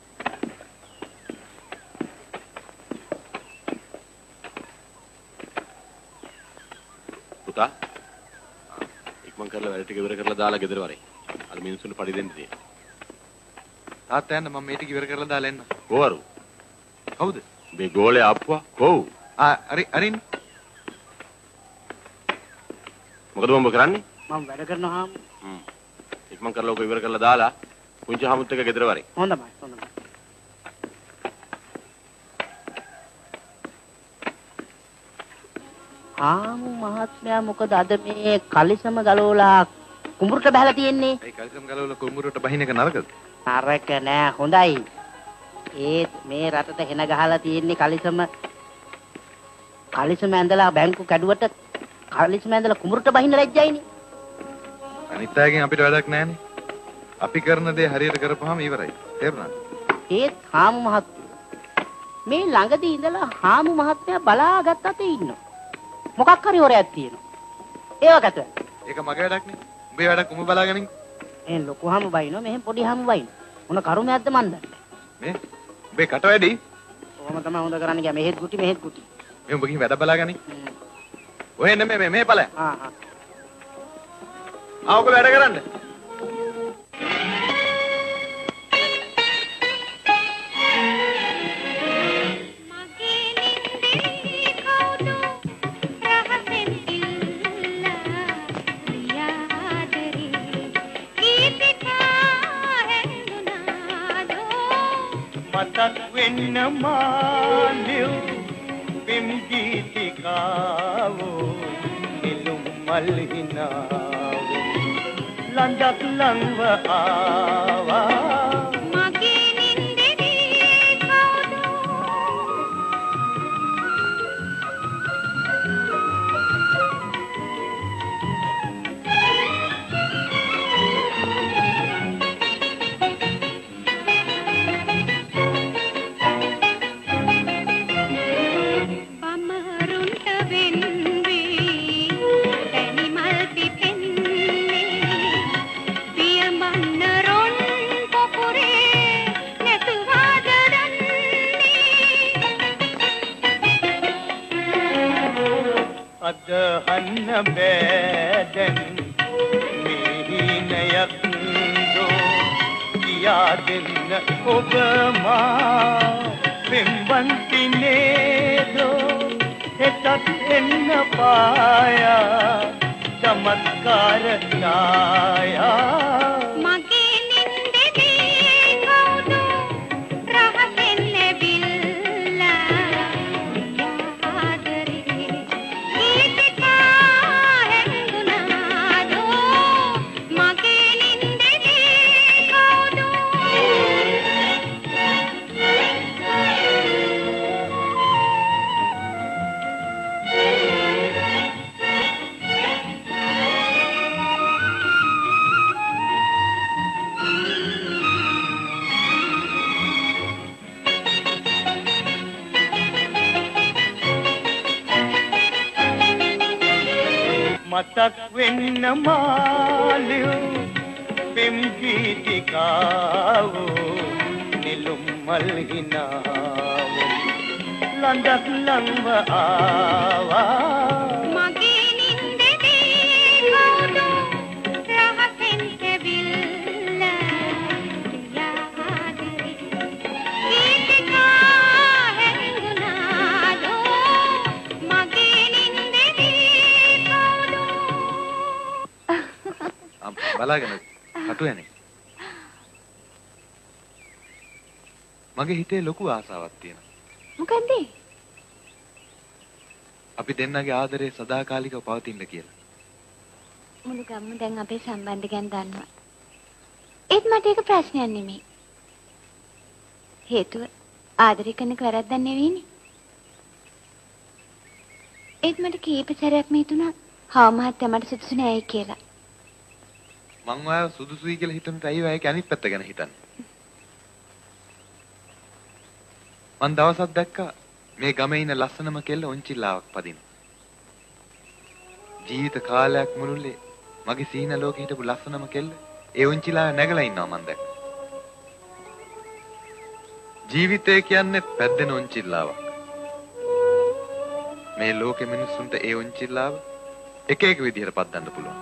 පුතා ඉක්මන් කරලා වැඩ ටික ඉවර කරලා දාලා ගෙදර වරේ අර මිනිස්සුන්ට පඩි දෙන්න තියෙනවා තාත්තා යන්න මම මේ ටික ඉවර කරලා දාලා එන්න කොවරු කවුද මේ ගෝලේ ආපුවා කොව් ආ අරි අරින් මොකද මම කරන්නේ මම වැඩ කරනවා හ්ම් ඉක්මන් කරලා ඔක ඉවර කරලා දාලා පුංචි හමුත් එක ගෙදර වරේ හොඳයි හොඳයි හාමු මහත්මයා මොකද අද මේ කලිසම ගලවලා කුඹුරට බහලා තියෙන්නේ? ඒ කලිසම් ගලවලා කුඹුරට බහින එක නරකද? නරක නෑ හොඳයි. ඒත් මේ රටට හෙන ගහලා තියෙන්නේ කලිසම කලිසම ඇඳලා බැංකු කැඩුවට කලිසම ඇඳලා කුඹුරට බහින්න ලැජ්ජයිනේ. අනිත් අයගෙන් අපිට වැඩක් නැහැනේ. අපි කරන දේ හරියට කරපුවාම ඉවරයි. තේරුණාද? ඒත් හාමු මහත්මයා මේ ළඟදී ඉඳලා හාමු මහත්මයා බලාගත් අතේ ඉන්නවා. මොකක් හරි හොරයක් තියෙනවා. ඒව ගත. ඒක මගේ වැඩක් නේ. උඹේ වැඩක් උඹ බලාගෙන ඉන්න. මේ ලොකු හාමු බයිනෝ මෙහෙම පොඩි හාමු බයිනෝ. මොන කරුමයක්ද මන් දන්නේ. මේ උඹේ කට වැඩි. කොහොම තමයි හොඳ කරන්නේ ගියා මෙහෙත් ගුටි මෙහෙත් ගුටි. මේ උඹ ගිහින් වැඩ බලාගෙන ඉන්න. ඔය නෙමෙයි මේ මේ ඵලය. ආ ආ. ආවක වැඩ කරන්න. මතක් වෙන්න මාලියු පිම් ගීතිකාවෝ නිලුම් මල් හිනාවෝ ලඳක් ලංව ආවා මගේ නින්දේ කවුද අදහන්න බෑදැන් මිහිනයක් දෝ කියා දෙන්න ඔබ මා පෙම්බන්ති නේදෝ හෙටත් එන්න පායා චමත්කාර ඡායා මගේ නින්දේ කවුද රහසෙන් ලැබිලා ආදරේ ගීතිකා හැඳුනාදෝ මගේ නින්දේ කවුද මතක් වෙන්න මාලියු පෙම් ගීතිකාවෝ නිලුම් මල් හිනාවෝ ලඳක් ලංව ආවා මගේ නින්දේ කවුද රහසෙන් ලැබිලා ආදරේ ගීතිකා හැඳුනාදෝ මගේ නින්දේ බලාගෙන කටු යන්නේ. මගේ හිතේ ලොකු ආසාවක් තියෙනවා. මොකද්ද? අපි දෙන්නගේ ආදරේ සදාකාලිකව පවතින්න කියලා. මුළු ගම්ම දැන් අපේ සම්බන්ධ ගැන දන්නවා. ඒත් මට ඒක ප්‍රශ්නයක් නෙමෙයි. හේතුව ආදරේ කරන එක වැරද්දක් නෙවෙයිනේ. ඒත් මට කීප සැරයක්ම හිතුණා හා මහත්තයා මට සුදුසු නෑයි කියලා. මං ඔයාව සුදුසුයි කියලා හිතනට ඇයි ඔයා ඒක අනිත් පැත්ත ගැන හිතන්නේ? මං දවසක් දැක්කා මේ ගමේ ඉන්න ලස්සනම කෙල්ල ඔන්චිල්ලාවක් පදින. ජීවිත කාලයක් මුළුල්ලේ මගේ සීන ලෝකේ හිටපු ලස්සනම කෙල්ල ඒ ඔන්චිල්ලාව නැගලා ඉන්නවා මං දැක්කා. ජීවිතය කියන්නේ පැද්දෙන ඔන්චිල්ලාවක්. මේ ලෝකෙ මිනිස්සුන්ට ඒ ඔන්චිල්ලාව එක එක විදිහට පද්දන්න පුළුවන්.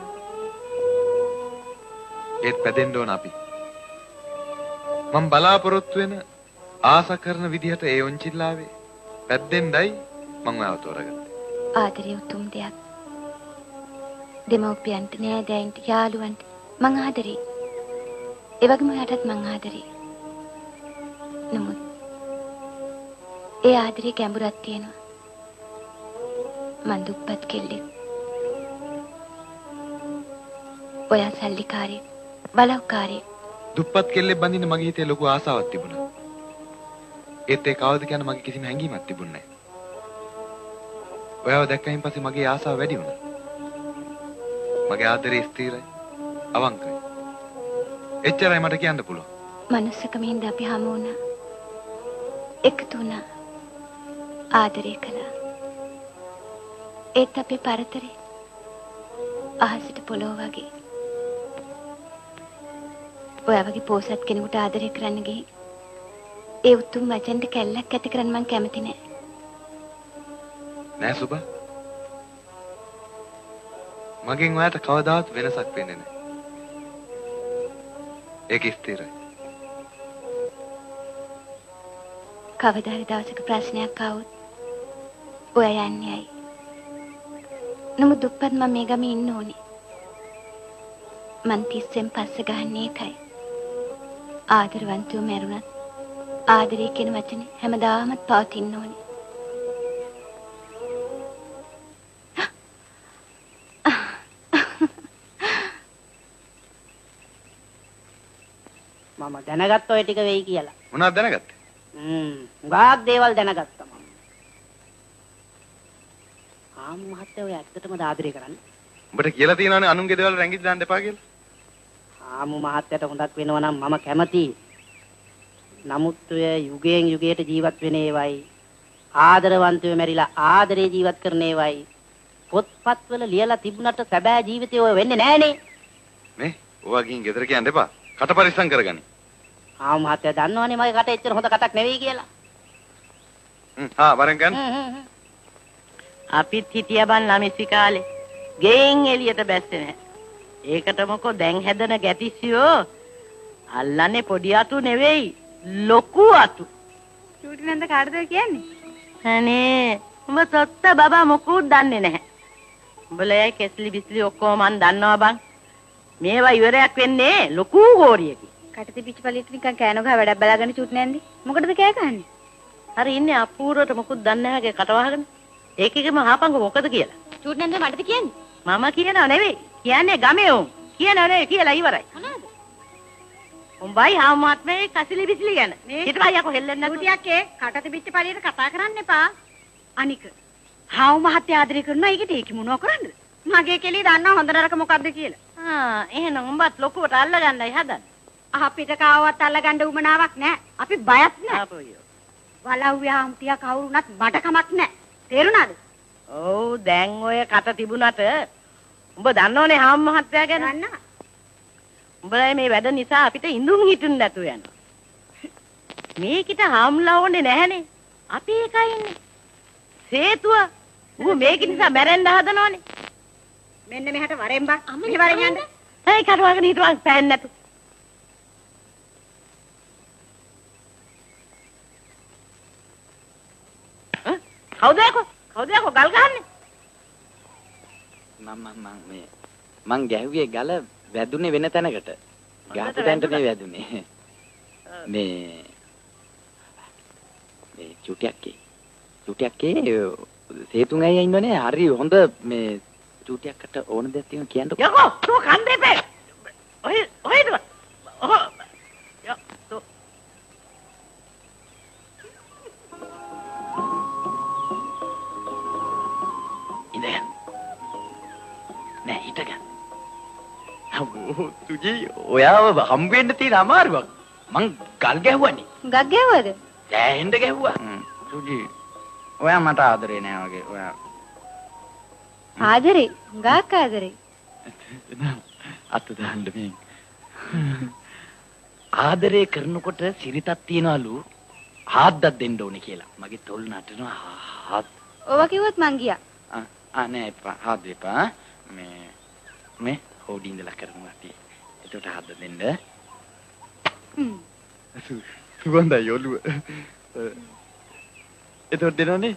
ඒත් පැදෙන්න ඕන අපි. මම බලාපොරොත්තු වෙන ආස කරන විදිහට ඒ ඔන්චිල්ලාවේ පැද්දෙන්නයි මම ඔයාව තෝරගත්තේ. ආදරේ උතුම් දෙයක්. දෙමව්පියන්ට නෑදෑයන්ට යාළුවන්ට මං ආදරේ. ඒ වගේම ඔයාටත් මං ආදරේ. නමුත් ඒ ආදරේ ගැඹුරක් තියෙනවා. මං දුප්පත් කෙල්ලෙක්. ඔයා සල්ලිකාරයෙක්, බලව්කාරයෙක්. දුප්පත් කෙල්ලෙක් බඳින්න මගේ හිතේ ලොකු ආසාවක් තිබුණා. ඒත් ඒ කවුද කියන මගේ කිසිම හැඟීමක් තිබුණේ නැහැ. ඔයාව දැක්කයින් පස්සේ මගේ ආසාව වැඩි වුණා. මගේ ආදරේ ස්ථිරයි, අවංකයි. එච්චරයි මට කියන්න පුළුවන්. මනුස්සකමින්ද අපි හමු වුණා. එකතු වුණා. ආදරය කළා. ඒත් අපේ පරතරේ අහසට පොළොව වගේ. ඔයා වගේ පෝසත් කෙනෙකුට ආදරය කරන්න ගිහින් ඒ උතුම් වචනට කැල්ලක් ඇති කරන්න මං කැමති නෑ. නෑ සුබා. මගෙන් ඔයාට කවදාවත් වෙනසක් වෙන්නේ නෑ. ඒක ස්ථිරයි. කවදා හරි දවසක ප්‍රශ්නයක් ආවොත් ඔයා යන්නේ ඇයි? නමුත් දුප්පත් මම මේ ගමේ ඉන්න ඕනේ. මං තිස්සෙන් පස්ස ගහන්නේ ඒකයි. ආදරවන්තයෝ මැරුණත් ආදරය කියන වචනේ හැමදාමත් පවතින්න ඕනේ. මම දැනගත්ත ඔය ටික වෙයි කියලා. මොනවද දැනගත්තේ? හ්ම් ගාක් දේවල් දැනගත්තා මම. ආම් මහත්තයා ඔය ඇත්තටම ආදරය කරන්නේ. උඹට කියලා තියෙනවනේ අනුන්ගේ දේවල් රැඟිලා දාන්න එපා කියලා. ආමු මහත්තයාට හොඳක් වෙනවා නම් මම කැමතියි. නමුත් ඔය යුගයෙන් යුගයට ජීවත් වෙන ඒවයි ආදරවන්තයෝ මැරිලා ආදරේ ජීවත් කරන ඒවයි පොත්පත්වල ලියලා තිබුණට සැබෑ ජීවිතේ ඔය වෙන්නේ නැහනේ. මේ ඔවා ගිහින් ගෙදර කියන්න එපා. කට පරිස්සම් කරගනි. ආ මහත්තයා දන්නවනේ මගේ කට එච්චර හොඳ කටක් නෙවෙයි කියලා. හ්ම් හා වරෙන් ගන්න. අපිත් හිටියා බන් ළමිසි කාලේ. ගෙයින් එළියට බැස්සේ නැහැ. ඒකට මොකෝ දැන් හැදෙන ගැටිසියෝ අල්ලන්නේ පොඩි අතු නෙවෙයි ලොකු අතු. චූටි නන්ද කාටද කියන්නේ? අනේ උඹ සොත්ත බබා මොකුත් දන්නේ නැහැ. උඹලයි කෙස්ලි බිස්ලි ඔක්කොම මන් දන්නවා බං. මේවා ඉවරයක් වෙන්නේ ලොකු ගෝරියකින්. කටති පිටිපලියට නිකන් කෑනෝ ගහ වැඩක් බලාගෙන චූටි නන්දි. මොකටද කෑ ගහන්නේ? හරි ඉන්නේ අපූර්වට මොකුත් දන්නේ නැහැගේ කටවහගෙන. ඒකෙකම අහපංගු මොකද කියලා. චූටි නන්ද මටද කියන්නේ? මම කියනව නෙවෙයි. කියන්නේ ගමේ උන්. කියනව නෙවෙයි කියලා ඉවරයි. මොනවාද? උඹයි හාමාත්මේ කසිලි බිස්ලි ගැන. ඊට පස්සේ යකෝ හෙල්ලෙන්න නැතුව. කුටියක් ඒ කටති පිටිපලියට කතා කරන්න එපා. අනික හාව් මහත්තයා ආදරය කරනවා ඒකට ඒක මොනව කරන්නද? මගේ කෙලිය දන්නව හොඳ නරක මොකද්ද කියලා. ආ එහෙනම් උඹත් ලොකුවට අල්ලගන්නයි හදන්නේ. අපිට කාවවත් අල්ලගන්න උමනාවක් නැහැ. අපි බයත් නැහැ. අපෝයෝ. වලව්වේ හාම්තියා කවුරුණත් මට කමක් නැහැ. තේරුණාද? ඔව් දැන් ඔය කට තිබුණට උඹ දන්නවනේ හාම් මහත්තයා ගැන. දන්නා. උඹලා මේ වැඩ නිසා අපිට ඉඳුන් හිටුන් නැතුව යනවා. මේකිට හාම්ලා ඕනේ නැහනේ. අපි එකයි ඉන්නේ. හේතුව ඌ මේක නිසා මැරෙන්න හදනවනේ. මෙන්න මෙහාට වරෙන් බා. මෙහි වරෙන් යන්න. හයි කටවගෙන හිටවන් පෑන් නැතු. ඈ කවුද යකෝ? කවුද යකෝ ගල් ගහන්නේ? මම මම මේ මං ගැහුවේ ගල වැදුනේ වෙන තැනකට. ගහපු තැනට මේ වැදුනේ. මේ මේ චුටියක්කේ. චුටියක්කේ සේතුන් අයියා ඉන්නෝනේ හරි හොඳ මේ චුටියක්කට ඕන දෙයක් තියෙනවා කියන්නකො. යකෝ තෝ කන් දෙපේ. ඔය ඔයද? ඔහො. යා තෝ ඉඳගෙන. නෑ හිටගන්න. අම්මෝ තුජි ඔයාව හම් වෙන්න තියෙන අමාරුවක්. මං ගල් ගැහුවානේ. ගක් ගැහුවද? දැහෙන්න ගැහුවා. තුජි ඔයා මට ආදරේ නෑ වගේ. ඔයා ආදරේ, ගාක් ආදරේ. අත දාන්න මේ. ආදරේ කරනකොට සිරිතක් තියනවලු හාද්දක් දෙන්න ඕනේ කියලා. මගේ තොල් නටනවා හාත්. ඔවා කිව්වොත් මං ගියා. ආ ආ නෑ එපා හාත් එපා. මේ මේ හොඩි ඉඳලා කරනවා අපි. එතකොට හාද්ද දෙන්න. හ්ම්. සුගන්ධයි ඔළුව. එතකොට දෙනවනේ.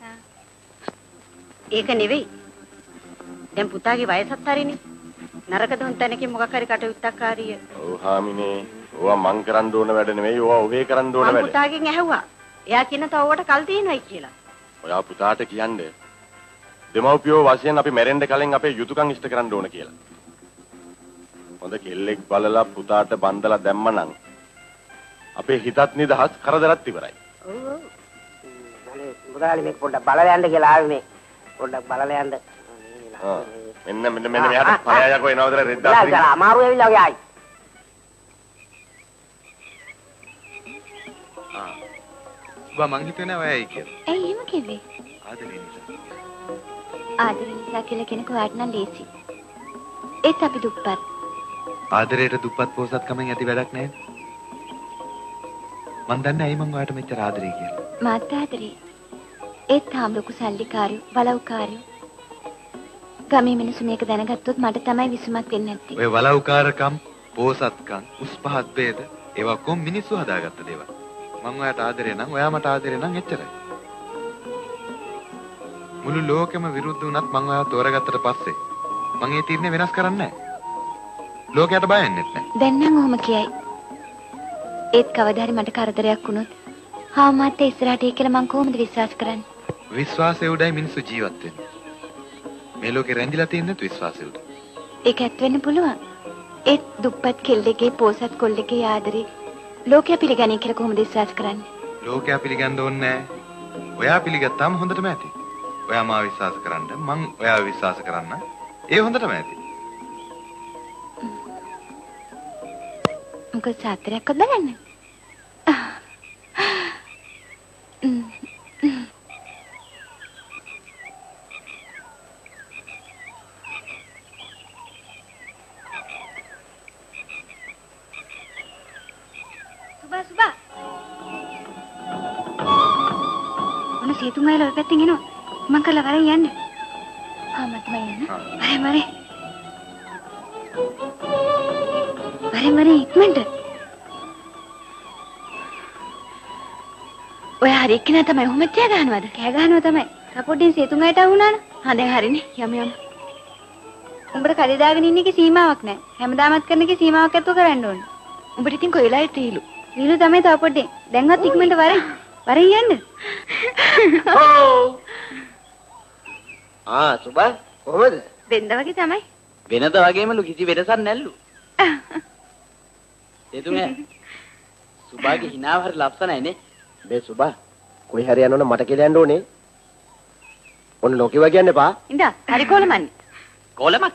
ඒක නෙවෙයි. දැන් පුතාගේ වයසත් හරිනේ. නරකද හොන් තැනකින් මොකක් හරි කටයුත්තක් කාරිය. ඔව් හාමිනේ. ඕවා මං කරන්න ඕන වැඩ නෙවෙයි. ඕවා ඔහේ කරන්න ඕන මම වැඩ. පුතාගෙන් ඇහුවා. එයා කියන තවවට කල් තියෙනයි කියලා. ඔයා පුතාට කියන්නේ දෙමව්පියෝ වශයෙන් අපි මැරෙන්න කලින් අපේ යුතුයකම් ඉෂ්ට කරන්න ඕන කියලා. හොඳ කෙල්ලෙක් බලලා පුතාට බන්දලා දැම්මනම් අපේ හිතත් නිදහස් කරදරත් ඉවරයි. ඔව් ඔව්. අනේ මුදාලි මේක පොඩ්ඩක් බලලා යන්න කියලා ආවේ මේ. පොඩ්ඩක් බලලා යන්න. ආ මෙන්න මෙන්න මෙන්න මෙහාට පරයායකෝ එනවද රෙද්දා. ලා අමාරු වෙවිලා ඔය ආයි. ආ. බා මං හිතුවේ නෑ ඔයයි කියලා. ඇයි එහෙම කිව්වේ? ආදරේ නිසා. ආදරේ නිසා කියලා කෙනෙකු වාට නම් ලේසි. ඒත් අපි දුප්පත්. ආදරේට දුප්පත් පොසත්කමෙන් ඇති වැඩක් නෑ. මන් දන්නේ ඇයි මං ඔයාලට මෙච්චර ආදරේ කියලා. මාත් ආදරේ. ඒත් තාම ලොකු සල්ලිකාරයෝ, බලව්කාරයෝ. ගමේ මිනිස්සු මේක දැනගත්තොත් මට තමයි විසුමක් වෙන්නේ නැත්තේ. ඔය වලව්කාරකම්, පොසත්කම්, උස් පහත් ભેද ඒවා කොම් මිනිස්සු හදාගත්ත දේවල්. මං ඔයාට ආදරේ නම් ඔයා මට ආදරේ නම් එච්චරයි. මුළු ලෝකෙම විරුද්ධ වුණත් මං ඔයාව තෝරගත්තට පස්සේ මං ඒ තීරණය වෙනස් කරන්නේ නැහැ. ලෝකයට බය වෙන්නෙත් නැහැ. දැන් නම් ඔහොම කියයි. ඒත් කවදා හරි මට කරදරයක් වුණොත් හා මාත් ඉස්සරහට ඒ කියලා මං කොහොමද විශ්වාස කරන්නේ? විශ්වාසය උඩයි මිනිස්සු ජීවත් වෙන්නේ. මේ ලෝකේ රැඳිලා තියෙන්නේ විශ්වාසය උඩ. ඒක ඇත්ත වෙන්න පුළුවන්. ඒත් දුප්පත් කෙල්ලෙක්ගේ පොසත් කොල්ලෙක්ගේ ආදරේ ලෝකයා පිළිගන්නේ කියලා කොහොමද විශ්වාස කරන්නේ? ලෝකයා පිළිගන්න ඕනේ නැහැ. ඔයා පිළිගත්තාම හොඳටම ඇති. ඔයා මාව විශ්වාස කරන්න මං ඔයාව විශ්වාස කරන්න. ඒ හොඳටම ඇති. මොකද සාත්‍රයක්වත් බලන්න. සුබා සුබා. මොන සීතුන් අයලා ඔය පැත්තෙන් එනවා. මං කළා වරෙන් යන්න. ආ මට මම යන්න. මරේ මරේ. මරේ මරේ ඉක්මනට. ඔය හරි එක්කෙනා තමයි ඔහොම තියා ගන්නවද? කෑ ගන්නවා තමයි. සපෝටින් සීතුන් අයට වුණා නේ. හා දැන් හරිනේ. යමු යමු. උඹට කඩේ දාගෙන ඉන්න එකේ සීමාවක් නැහැ. හැමදාමත් කරන එකේ සීමාවක් ඇතුව කරන්න ඕනේ. උඹට ඉතින් කොයි වෙලාවෙත් තීලු. තීලු තමයි තව පොඩ්ඩේ. දැන්වත් ඉක්මනට වරෙන්. වරෙන් යන්න. ඕ ආ සුබා කොහමද? වෙනද වගේ තමයි. වෙනද වගේමලු කිසි වෙනසක් නැල්ලු. එතුමේ සුබාගේ හිනාව හරි ලස්සනයි නේ. මේ සුබා කොයි හරි යනවනම් මට කියලා යන්න ඕනේ. ඔන්න ලෝකේ වගේ යන්න එපා. ඉඳා හරි කොලමන්නේ. කොලමක්.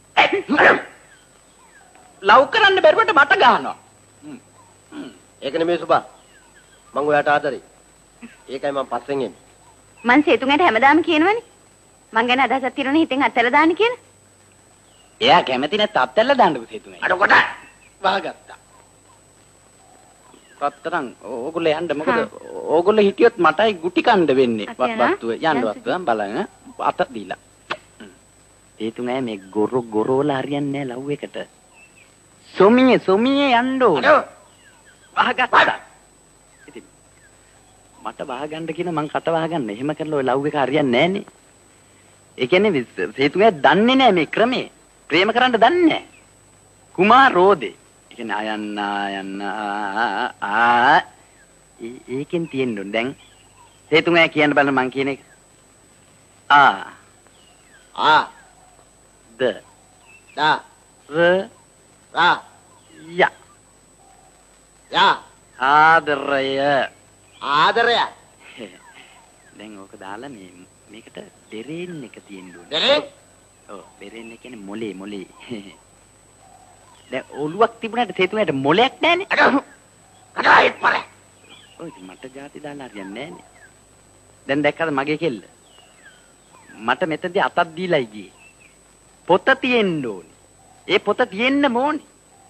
ලව් කරන්න බැරුවට මට ගහනවා. ඒක නෙමෙයි සුබා. මං ඔයාට ආදරේ. ඒකයි මං පස්සෙන් එන්නේ. මං සේතුන්ට හැමදාම කියනවනේ. මං ගැන අදහසක් තියෙනවනේ හිතෙන් අත්හැරලා දාන්න කියලා. එයා කැමති නැත්නම් අත්හැරලා දාන්නකෝ සේතුමේ. අර කොට වහගත්තා. පත්තරන් ඕගොල්ලෝ යන්න මොකද ඕගොල්ලෝ හිටියොත් මටයි ගුටි කන්න වෙන්නේ. වත්තුව යන්න වත්තුව බලන්න අත දීලා. සේතුමේ මේ ගොරෝ ගොරෝලා හරියන්නේ නැහැ ලව් එකට. සොමියේ සොමියේ යන්න ඕන. වහගත්තා. ඉතින් මට වහගන්න කියන මං කට වහගන්න. එහෙම කරලා ඔය ලව් එක හරියන්නේ නැහනේ. ඒ කියන්නේ සේතුමේ දන්නේ නැහැ මේ ක්‍රමේ. ප්‍රේම කරන්න දන්නේ නැහැ. කුමාරෝදේ. ඒ කියන්නේ ආයන්න ආයන්න ආ ඒකෙන් තියෙන්නේ දැන් සේතුමේ කියන්න බලන්න මං කියන එක. ආ ආ ද දා ර රා යා යා ආදරය ආදරය දැන් ඕක දාලා මේ මේකට දෙරෙන් එක තියෙන්න ඕනේ. දෙරෙන්? ඔව් දෙරෙන් කියන්නේ මොලේ මොලේ. දැන් ඔලුවක් තිබුණාට සේතුමේට මොලයක් නැහනේ. කඩායිත් පරේ. ඔය මට ಜಾති දාලා හරියන්නේ නැහනේ. දැන් දැක්කද මගේ කෙල්ල? මට මෙතනදී අතක් දීලා ගියේ. පොත තියෙන්න ඕනේ. ඒ පොත තියෙන්න ඕනේ.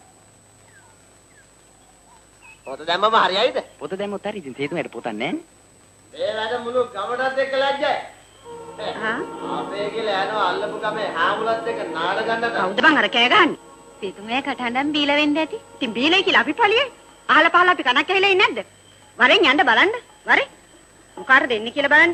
පොත දැම්මම හරියයිද? පොත දැම්මොත් හරි. ඉතින් සේතුමේට පොතක් නැහනේ. මේ වැඩ මුළු ගමටත් එක්ක ලැජ්ජයි. හා අපේ කියලා යනවා අල්ලපු ගමේ හාමුලත් එක්ක නාඩ ගන්නට. කවුද බං අර කෑ ගහන්නේ? සීතුමේ කටහඬන් බීලා වෙන්න ඇති. ඉතින් බීලයි කියලා අපි පළියේ. අහලා පහලා අපි කනක් ඇහිලා ඉන්නේ නැද්ද? වරෙන් යන්න බලන්න. වරේ. මොකාර දෙන්නේ කියලා බලන්න.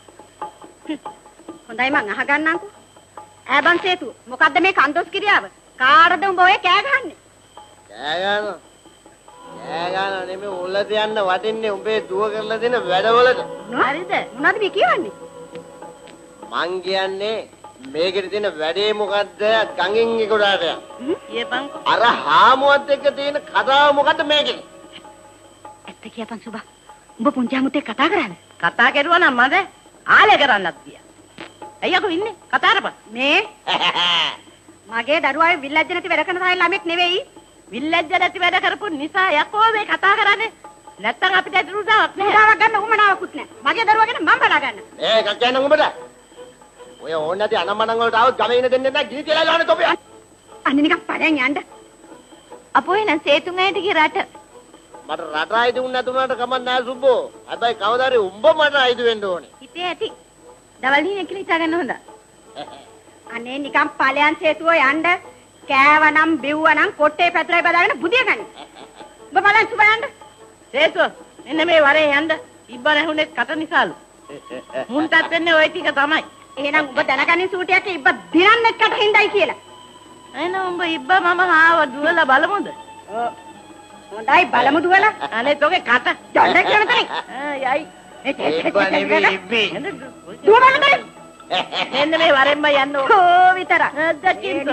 හොඳයි මං අහගන්නම්කෝ. ඈ බං සේතු මොකද්ද මේ කන්දොස් කිරියාව? කාටද උඹ ඔය කෑ ගහන්නේ? කෑ ගන්නවා. කෑ ගන්නවා නෙමෙයි උල්ලද යන්න වටින්නේ උඹේ දුව කරලා දෙන වැඩවලට. හරිද? මොනවද මේ කියවන්නේ? මං කියන්නේ මේකේ තියෙන වැඩේ මොකද්ද ගඟින් ඉකොඩාට කියපන්කෝ අර හාමුවත් එක්ක තියෙන කතාව මොකද්ද මේකේ ඇත්ත කියපන් සුබා උඹ පුංචාමුත් එක්ක කතා කරාද කතා කරුවා නම් මද ආලේ කරන්නත් ගියා අයියෝ ඉන්නේ කතා කරපන් මේ මගේ දරුවාගේ විල්ලැජ්ජ නැති වැඩ කරන තායි ළමෙක් නෙවෙයි විල්ලැජ්ජ නැති වැඩ කරපු නිසා යකෝ මේ කතා කරන්නේ නැත්තම් අපිට ඇතුළුදාවක් නෑ උදාවක් ගන්න උමනාවකුත් නෑ මගේ දරුවා ගැන මම බලා ගන්න ඒ එකක් කියන්න උඹට ඔය ඕන නැති අනම්මනම් වලට ආවොත් ගමේ ඉන්න දෙන්නේ නැහැ ගිනි තියලා දාන්න තොපේ අන්න නිකන් පඩයන් යන්න අපෝ එන සේතුන් අයට ගිය රට මට රට ආයිද උන් නැතුණාට කමක් නැහැ සුබ්බෝ හැබැයි කවදාරි උඹ මට ආයිද වෙන්න ඕනේ හිතේ ඇති දවල් දිනේ කියලා හිතා ගන්න හොඳ අනේ නිකන් ඵලයන් සේතුව යන්න කෑවනම් බිව්වනම් කොට්ටේ පැතරයි බදාගෙන බුදිය ගන්න ඔබ බලන්න සුබා යන්න සේතුව මෙන්න මේ වරේ යන්න ඉබ්බ නැහුනේ කට නිසාලු මුන්ටත් වෙන්නේ ওই ටික තමයි එහෙනම් ඔබ දැනගන්නේ සූටියක් ඉබ්බ දිනන්න එක්කට හින්දයි කියලා එහෙනම් උඹ ඉබ්බ මම ආව දුවලා බලමුද හොඳයි බලමු දුවලා අනේ තෝගේ කට ජොල්ල කියන තැන යයි ඉබ්බ නෙවෙයි ඉබ්බි දුවන්න තැන මෙන්න මේ වරෙන්ම යන්න ඕන ඕ විතර දකින්න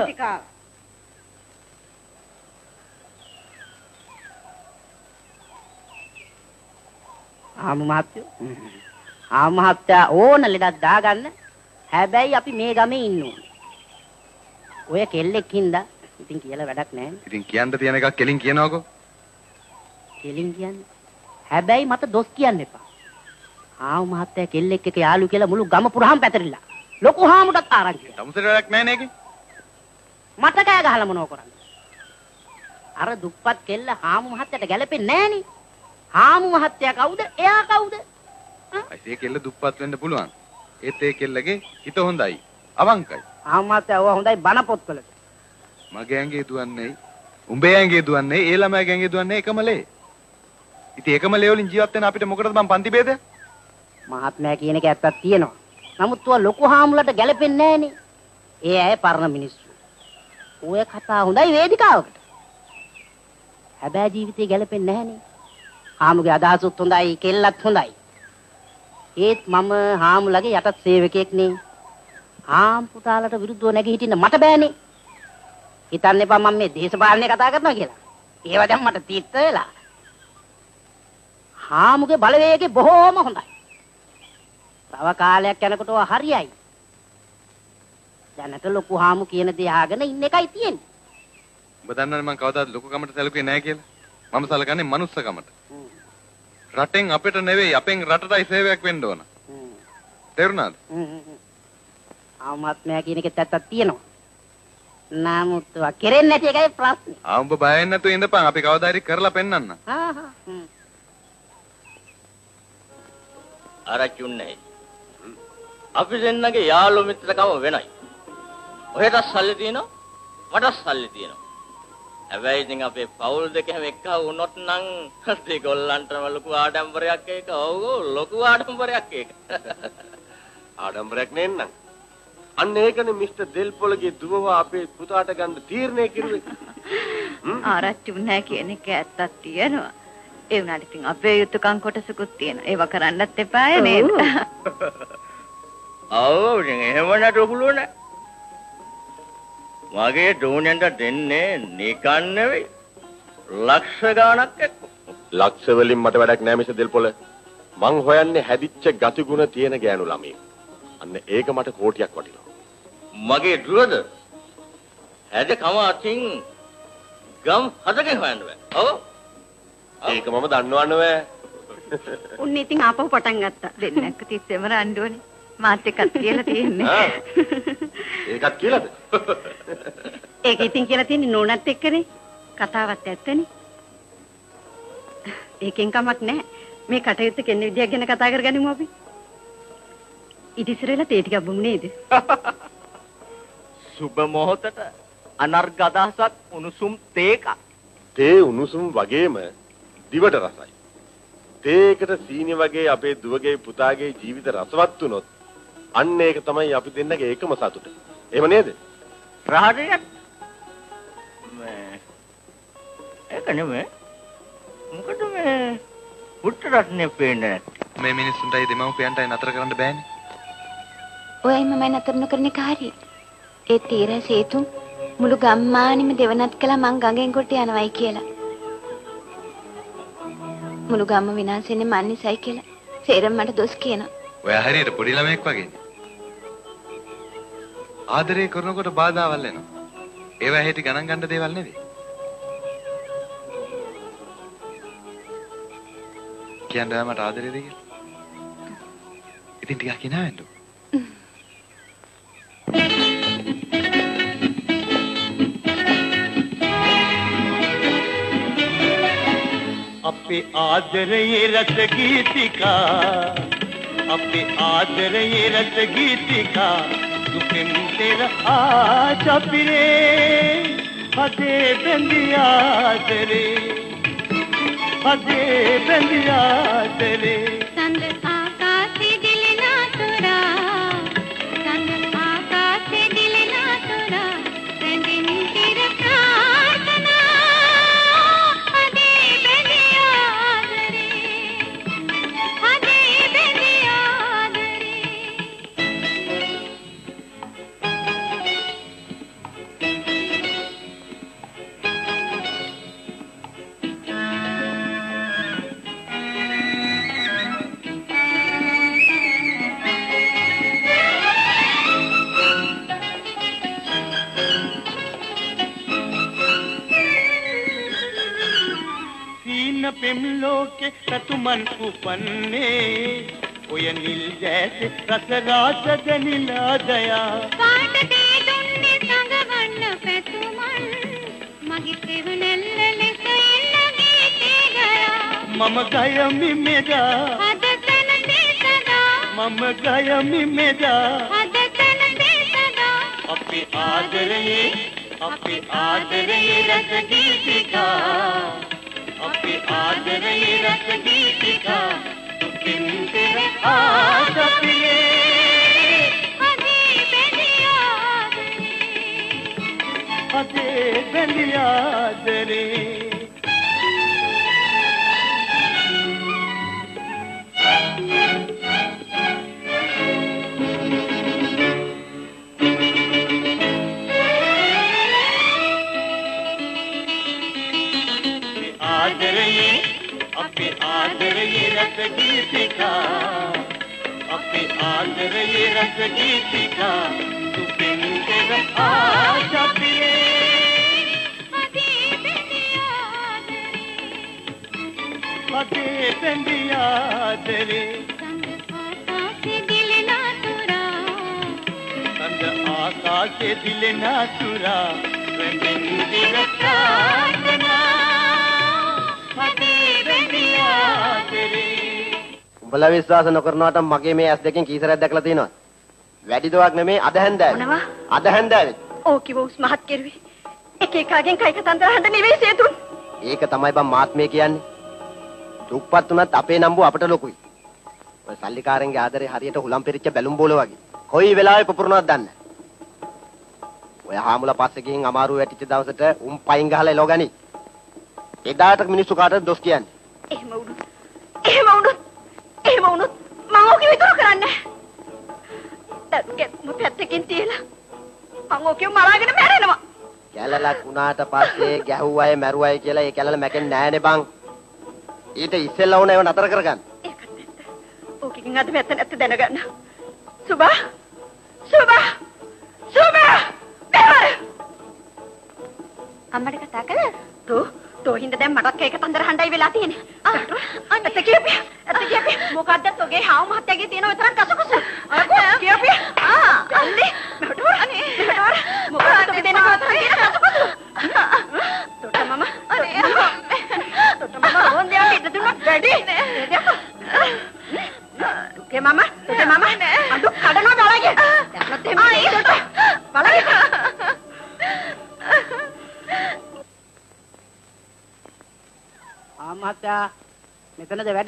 ආමු මහත්තයෝ ආමු මහත්තයා ඕන ලෙඩක් දාගන්න හැබැයි අපි මේ ගමේ ඉන්න ඕනේ ඔය කෙල්ලෙක් හින්දා ඉතින් කියලා වැඩක් නැහැ ඉතින් කියන්න තියෙන එකක් කෙලින් කියනවාකෝ කෙලින් කියන්නේ හැබැයි මට දොස් කියන්න එපා ආමු මහත්තයා කෙල්ලෙක් එක්ක යාළු කියලා මුළු ගම පුරාම පැතිරිලා ලොකු හාමුටත් ආරංචි තමුසෙට වැඩක් නැහැ නේකේ මට කෑ ගහලා මොනව කරන්නේ අර දුප්පත් කෙල්ල හාමු මහත්තයාට ගැලපෙන්නේ නැහනේ හාමු මහත්තයා කවුද එයා කවුද ඒ කෙල්ල දුප්පත් වෙන්න පුළුවන් ඒත් ඒ කෙල්ලගේ හිත හොඳයි අවංකයි හාමු මහත්තයා ඔය හොඳයි බන පොත්වලට මගේ ඇඟේ දුවන්නේ උඹේ ඇඟේ දුවන්නේ ඒ ළමයාගේ ඇඟේ දුවන්නේ එකම ලේ ඉතින් එකම ලේ වලින් ජීවත් වෙන අපිට මොකටද මං පන්ති බේද මහත්මයා කියන එක ඇත්තක් තියෙනවා නමුත් ඔය ලොකු හාමුලට ගැලපෙන්නේ නැහනේ ඒ අය පරණ මිනිස්සු ඔය කතා හොඳයි වේදිකාවකට හැබැයි ජීවිතේ ගැලපෙන්නේ නැහනේ හාමුගේ අදහසුත් හොඳයි කෙල්ලත් හොඳයි ඒත් මම හාමුලගේ යටත් සේවකයෙක් නේ හාම් පුතාලට විරුද්ධව නැගී හිටින්න මට බෑනේ හිතන්න එපා මම මේ දේශපාලනේ කතා කරනවා කියලා ඒව දැන් මට තීත්ත වෙලා හාමුගේ බලවේගය බොහොම හොඳයි තව කාලයක් යනකොට ඔය හරියයි දැනට ලොකු හාමු කියන දේ අහගෙන ඉන්න එකයි තියෙන්නේ ඔබ දන්නවනේ මං කවදාවත් ලොකු කමට සැලකුවේ නැහැ කියලා මම සලකන්නේ මනුස්සකමට රටෙන් අපිට නෙවෙයි අපෙන් රටටයි සේවයක් වෙන්න ඕන. තේරුණාද? ආත්මය කියන එකත් ඇත්තක් තියෙනවා. නමුත් වා කෙරෙන්නේ නැති එකයි ප්‍රශ්නේ. ආ උඹ බය වෙන්නේ නැතුව ඉඳපන් අපි කවදා හරි කරලා පෙන්නන්න. හා හා. ආරච්චුන්නේ. අපි දෙන්නගේ යාළු මිත්‍රකම වෙනයි. ඔහෙට සල්ලි තියෙනවා මට සල්ලි තියෙනවා. හැබැයි ඉතින් අපේ පවුල් දෙකම එක්ක වුණොත් නම් ඒගොල්ලන්ටම ලොකු ආඩම්බරයක් ඒක. ඔව් ලොකු ආඩම්බරයක් ඒක. ආඩම්බරයක් නෙන්නම්. අන්න ඒකනේ මිස්ටර් දෙල්පොලගේ දුවව අපේ පුතාට ගන්න තීරණය කිරුවේ. ආරච්චි උන්නේ කියන එක ඇත්තක් තියෙනවා. ඒ වුණාට ඉතින් අපේ යුතුයකම් කොටසකුත් තියෙනවා. ඒව කරන්නත් එපාය නේද? ඔව් ඉතින් එහෙම නට පුළුවන් නෑ. මගේ දෝණෙන්ට දෙන්නේ නිකන් නෙවෙයි ලක්ෂ ගාණක් එක්ක. ලක්ෂ වලින් මට වැඩක් නෑ මිස්ටර් දෙල්පොල. මං හොයන්නේ හැදිච්ච ගතිගුණ තියෙන ගෑනු ළමයි. අන්න ඒක මට කෝටියක් වටිනවා. මගේ දුවද හැද කම අතින් ගම් හදගෙන හොයන්න බෑ. ඔව්. ඒක මම දන්නවන්නේ. උන් ඉතින් ආපහු පටන් ගත්තා. දෙන්නක්ක තිස්සෙම රණ්ඩුවනේ. මාත් එක්කත් කියලා තියෙන්නේ. ඒකත් කියලාද? ඒක ඉතින් කියලා තියෙන්නේ නෝනත් එක්කනේ. කතාවත් ඇත්තනේ. ඒකෙන් කමක් නැහැ. මේ කටයුත්ත කෙනෙක් විදියක් ගැන කතා කරගනිමු අපි. ඉතිසරෙලා තේ ටිකක් බොමු නේද? සුබ මොහොතට අනර්ග අදහසක් උණුසුම් තේක. තේ උණුසුම් වගේම දිවට රසයි. තේකට සීනි වගේ අපේ දුවගේ පුතාගේ ජීවිත රසවත් වුණොත් අන්න ඒක තමයි අපි දෙන්නගේ එකම සතුට. එහෙම නේද? රහණියක් මේ ඒක නෙමෙයි. මොකද මේ පුත්‍ර රත්නේ පේන්නේ මේ මිනිස්සුන්ටයි දෙමව්පියන්ටයි නතර කරන්න බෑනේ. ඔයයි මමයි නතර නොකරන එක හරි. ඒ තීර සේතුන් මුළු ගම්මානෙම දෙවනත් කළා මං ගඟෙන් කොට යනවයි කියලා. මුළු ගම්ම විනාශ වෙන්නේ මන් නිසායි කියලා. සේරම මට දොස් කියනවා. ඔයා හරියට පොඩි ළමෙක් වගේ. ආදරේ කරනකොට බාධාවල් එනවා. ඒවා හැටි ගණන් ගන්න දේවල් නෙවෙයි. කියන්නේ මට ආදරේද කියලා. ඉතින් ටිකක් කියනවද? අපේ ආදරයේ රස ගීතිකා අපේ ආදරයේ රස ගීතිකා දුකෙන් තෙර ආචපිරේ හදේ බැඳි ආදරේ හදේ බැඳි ආදරේ සඳ ආකාශේ දිලනා තුරා සඳ ආකාශේ දිලනා තුරා රැඳෙන තිර පෙම්ලෝකේ සතුමන් උපන්නේ ඔය නිල් ජෑසේ රස රාස දැනිලා දයා කාට දේ දුන්නේ සංගවන්න පැතුමන් මගේ කෙවණැල්ල ලෙස එන්නගේ තේගයා මම ගයමි මෙදා අද තන දේසදා මම ගයමි මෙදා අද තන දේසදා අපේ ආදරයේ අපේ ආදරයේ රස ගීතිකා අපේ ආදරයේ රස ගීතිකා දුකින් තෙර ආසපිරේ හදේ බැඳි ආදරේ හදේ බැඳි ආදරේ ආදරයේ අපේ ආදරයේ රස ගීතිකා අපේ ආදරයේ රස ගීතිකා දුකින් තෙර ආසපිරේ හදේ බැඳි ආදරේ හදේ බැඳි ආදරේ සඳ ආකාශේ දිලනා තුරා සඳ ආකාශේ දිලනා තුරා රැඳෙන තිර ප්‍රාර්ථනා උඹලා විශ්වාස නොකරනවට මගේ මේ ඇස් දෙකෙන් කීසරයක් දැකලා තියෙනවා. වැඩි දවස් නෙමේ අද හැන්දෑවේ. මොනවා? අද හැන්දෑවේ. ඕ කිව්ව උස් මහත් කෙරුවේ. එක එකාගෙන් කයි කතන්දර අහන්න නෙවෙයි සේතුන්. ඒක තමයි බං මාත්මේ කියන්නේ. දුප්පත් උනත් අපේ නම්බු අපට ලොකුයි. ඔය සල්ලිකාරන්ගේ ආදරේ හරියට හුලම් පෙරිච්ච බැලුම් බෝල වගේ. කොයි වෙලාවෙ පුපුරනවද දන්නේ නැහැ. ඔය හාමුලා පස්සේ ගිහින් අමාරු වැටිච්ච දවසට උන් පයින් ගහලා එලවගනි. එදාට මිනිස්සු කාටද දොස් කියන්නේ? එහෙම වුණොත් එහෙම වුණොත් එහෙම වුණොත් මම ඕකේ විතර කරන්නේ නැහැ. මම පැත්තකින් තියලා මම ඕකේ මරාගෙන මැරෙනවා. කැලලක් වුණාට පස්සේ ගැහුව අය මැරුව අය කියලා ඒ කැලල මැකෙන්නේ නැහනේ බං. ඊට ඉස්සෙල්ලා වුණ ඒවා නතර කරගන්න. ඒකත් නැත්ත. ඕකකින් අද පැත්ත නැත්ත දැනගන්න. සුබා සුබා සුබා බෑ. අම්මට කතා කළා? තෝ තෝ හින්දා දැන් මටත් කේක තන්දර හණ්ඩයි වෙලා තියෙන්නේ. අන්න ඇත්ත කියපිය. ඇත්ත කියපිය. මොකද්ද තෝගේ හාව මහත්තයාගේ තියෙන ඔය තරම් කසුකුස. අරකෝ කියපිය. ආ දැල්ලි. මටෝ අනේ. මොකද්ද තෝගේ දෙන ඔය තරම් තියෙන කසුකුස. තොට මම. අනේ. තොට මම රෝන්දේ අපි ඉඳ දුන්නත් වැඩි. තුකේ මම. තුකේ මම. අඳු කඩනවා බලගිය. දැක්නත් එහෙම. ආ ඒ තොට. බලගිය. ආමහත්තා මෙතනද වැඩ?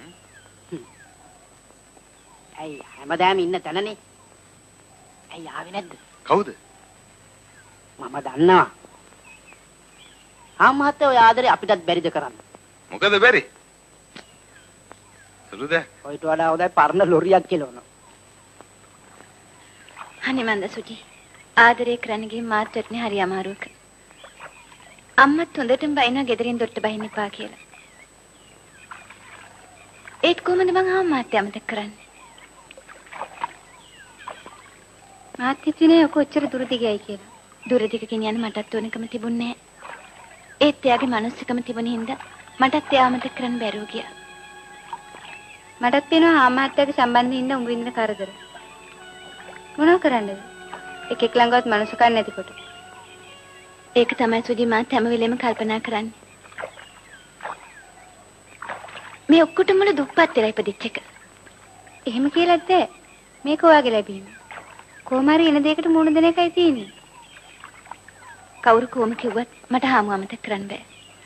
ඇයි හැමදාම ඉන්න තැනනේ. ඇයි ආවේ නැද්ද? කවුද? මම දන්නවා. ආමහත්තා ඔය ආදරේ අපිටත් බැරිද කරන්න? මොකද බැරි? සුළුද? ඔයිට වඩා හොඳයි පරණ ලොරියක් කෙලවනවා. අනේ මන්ද සුජි. ආදරේ කරන්න ගිහින් මාත්‍රත්නේ හරි අමාරුවක. අම්මත් හොඳටම බයිනවා ගෙදරින් දොට්ට බහින්න එපා කියලා. ඒත් කොහොමද මං ආව මාත් යමතක කරන්නේ? මාත් හිතුවේ ඔක ඔච්චර දුර දිගයි කියලා. දුර දිග ගෙනියන්න මටත් ඕනකම තිබුණේ නැහැ. ඒත් එයාගේ මනුස්සකම තිබුණ හින්දා මටත් එයාව මතක කරන්න බැරුව ගියා. මටත් වෙනවා ආමාත්‍යගේ සම්බන්ධයෙන් ඉන්න උඹ ඉන්න කරදර. මොනව කරන්නද? එකෙක් ළඟවත් මනුස්සකම් නැතිකොට. ඒක තමයි සුජි මාත් හැම වෙලෙම කල්පනා කරන්නේ. මේ ඔක්කොටම මුල දුප්පත් වෙලා ඉපදිච්ච එක. එහෙම කියලාද මේක ඔයාගේ ලැබීම. කොහොම හරි එන දෙයකට මුණ දෙන එකයි තියෙන්නේ. කවුරු කොහොම කිව්වත් මට හාමුව අමතක කරන්න බෑ.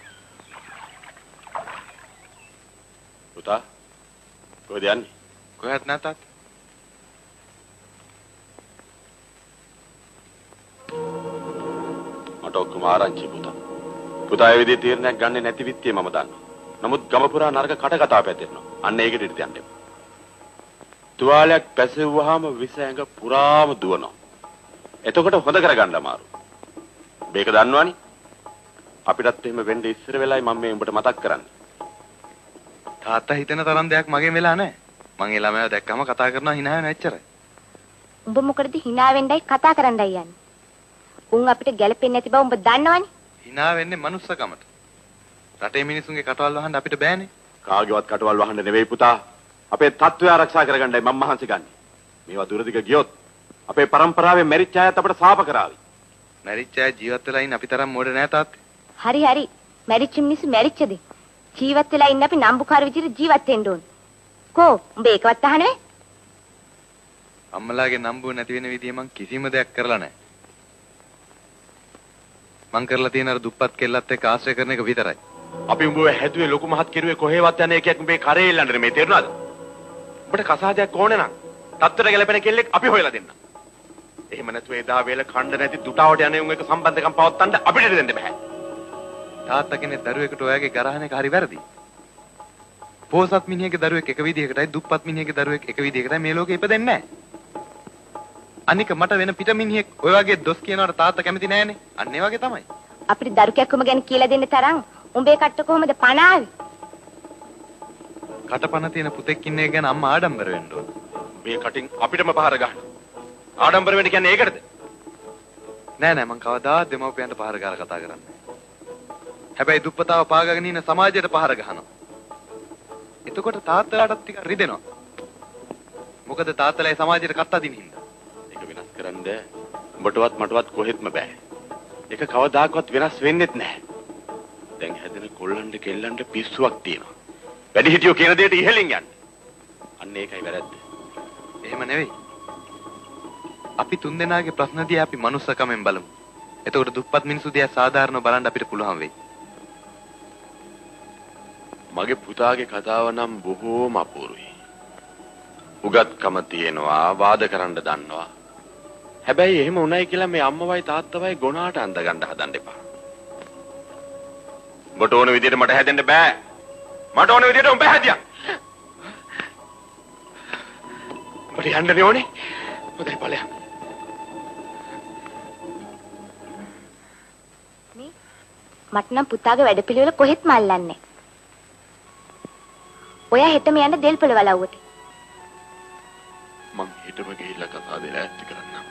පුතා කොහෙද යන්නේ? කොහෙත් නැතත්. මට ඔක්කොම ආරංචි පුතා. පුතා ඒ විදිහේ තීරණයක් ගන්නෙ නැති විත්තිය මම දන්නවා. නමුත් ගම පුරා නරක කට කතා පැතිරෙනවා. අන්න ඒකට ඉඳ යන්න එපා. තුවාලයක් පැසෙව්වහම විස ඇඟ පුරාම දුවනවා. එතකොට හොඳ කරගන්න අමාරු. මේක දන්නවනේ. අපිටත් එහෙම වෙන්න ඉස්සර වෙලයි මම මේ උඹට මතක් කරන්නේ. තාත්තා හිතන තරම් දෙයක් මගෙන් වෙලා නැහැ. මං ඒ ළමයාව දැක්කම කතා කරනවා hina වෙන එච්චරයි. උඹ මොකටද hina වෙන්නයි කතා කරන්නයි යන්නේ? උන් අපිට ගැලපෙන්නේ නැති බව උඹ දන්නවනේ. hina වෙන්නේ මනුස්සකමට. රටේ මිනිසුන්ගේ කටවල් වහන්න අපිට බෑනේ. කාගේවත් කටවල් වහන්න නෙවෙයි පුතා. අපේ තත්ත්වය ආරක්ෂා කරගන්නයි මම මහන්සි ගන්නෙ. මේවා දුරදිග ගියොත් අපේ પરම්පරාවේ මැරිච්ච අයත් අපිට සාප කරાવી. මැරිච්ච අය ජීවත් වෙලා ඉන්න අපි තරම් මොඩ නෑ තාත්තේ. හරි හරි. මැරිච්ච මිනිස්සු මැරිච්චද? ජීවත් වෙලා ඉන්න අපි නම්බුකාර විදිහට ජීවත් වෙන්න ඕන. කෝ උඹ ඒකවත් අහන්නේ? අම්මලාගේ නම්බුව නැති වෙන විදිය මං කිසිම දෙයක් කරලා නැහැ. මං කරලා තියෙන අර දුප්පත් කෙල්ලත් එක්ක ආශ්‍රය කරන එක විතරයි. අපි උඹව හැදුවේ ලොකු මහත් කෙරුවේ කොහෙවත් යන එකක් උඹේ කරේ ඉල්ලන්නේ මේ තේරුණාද? උඹට කසාදයක් ඕනේ නම් තත්තර ගැලපෙන කෙල්ලෙක් අපි හොයලා දෙන්න. එහෙම නැතුව එදා වේල කණ්ඩ නැති දුටාවට යන උන් එක සම්බන්ධකම් පවත්තන්න අපිට දෙන්න බෑ. තාත්තා කෙනෙක් දරුවෙකුට ඔයාගේ ගරහන එක හරි වැරදි. පොසත් මිනිහෙක්ගේ දරුවෙක් එක විදිහකටයි දුප්පත් මිනිහෙක්ගේ දරුවෙක් එක විදිහකටයි මේ ලෝකෙ ඉපදෙන්නේ නැහැ. අනික මට වෙන පිට මිනිහෙක් ඔය වගේ දොස් කියනවට තාත්තා කැමති නැහනේ. අන්න ඒ වගේ තමයි. අපිට දරු කැක්කම ගැන කියලා දෙන්න තරම් උඹේ කට්ට කොහමද පණ ආවේ? කටපණ තියෙන පුතෙක් ඉන්න එක ගැන අම්මා ආඩම්බර වෙන්න ඕන. මේ කටින් අපිටම පහර ගන්න. ආඩම්බර වෙන්න කියන්නේ ඒකටද? නෑ නෑ මං කවදාවත් දෙමව්පියන්ට පහර ගාලා කතා කරන්නේ නෑ. හැබැයි දුප්පතාව පාගගෙන ඉන්න සමාජයට පහර ගහනවා. එතකොට තාත්තලාටත් ටිකක් රිදෙනවා. මොකද තාත්තලා සමාජයට කත්ත අදින්න හින්දා. ඒක වෙනස් කරන්න උඹටවත් මටවත් කොහෙත්ම බෑ. ඒක කවදාකවත් වෙනස් වෙන්නෙත් නෑ. දැන් හැදෙන කොල්ලන්ට කෙල්ලන්ට පිස්සුවක් තියෙනවා. වැඩි හිටියෝ කියන දෙයට ඉහෙලින් යන්න. අන්න ඒකයි වැරද්ද. එහෙම නෙවෙයි. අපි තුන්දෙනාගේ ප්‍රශ්න දිහා අපි මනුස්සකමෙන් බලමු. එතකොට දුප්පත් මිනිස්සු දිහා සාධාරණව බලන්න අපිට පුළුවන් වෙයි. මගේ පුතාගේ කතාව නම් බොහෝම අපූර්වයි. උගත්කම තියෙනවා, වාද කරන්න දන්නවා. හැබැයි එහෙම උණයි කියලා මේ අම්මවයි තාත්තවයි ගොනාට අඳ ගන්න හදන්න එපා. ඔබට ඕන විදිහට මට හැදෙන්න බෑ. මට ඕන විදිහට උඹ හැදියා. මට යන්න ඕනේ. හොඳයි ඵලයන්. මේ මට නම් පුතාගේ වැඩපිළිවෙල කොහෙත්ම අල්ලන්නේ. ඔයා හෙටම යන්න දෙල්පොළ වලව්වට. මං හෙටම ගිහිල්ලා කතා දෙලා ඇත්ති කරන්නම්.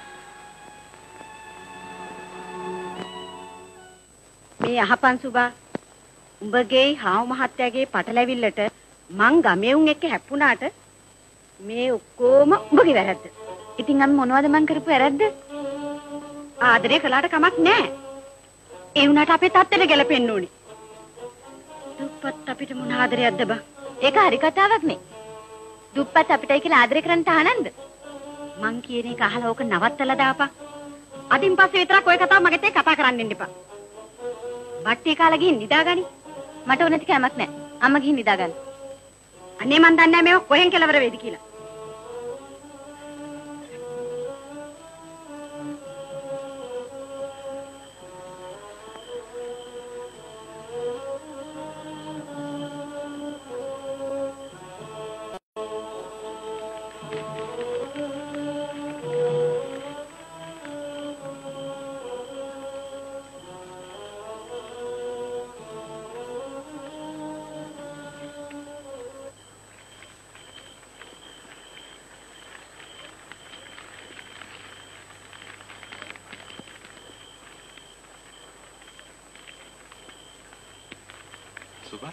මේ අහපන් සුබා උඹගේ හාව මහත්තයාගේ පටලැවිල්ලට මං ගමේ උන් එක්ක හැප්පුණාට මේ ඔක්කොම උඹගේ වැරද්ද. ඉතින් අපි මොනවද මං කරපු වැරද්ද? ආදරේ කළාට කමක් නැහැ. ඒ වුණාට අපේ තාත්තට ගැලපෙන්න ඕනේ. දුප්පත් අපිට මොන ආදරයක්ද බං? ඒක හරි කතාවක් නේ. දුප්පත් අපිටයි කියලා ආදරේ කරන්න තහනන්ද? මං කියන එක අහලා ඕක නවත්තලා දාපන්. අදින් පස්සේ විතරක් ওই කතාව මගෙත් එක්ක කතා කරන්න ඉන්න එපා. බට්ටි කාලා ගිහින් නිදාගනි. මට ඕනෙත් කැමක් නැහැ. අම්මා ගිහින් නිදාගන්න. අනේ මන් දන්නේ නැහැ මේක කොහෙන් කෙලවර වෙයිද කියලා. සුබා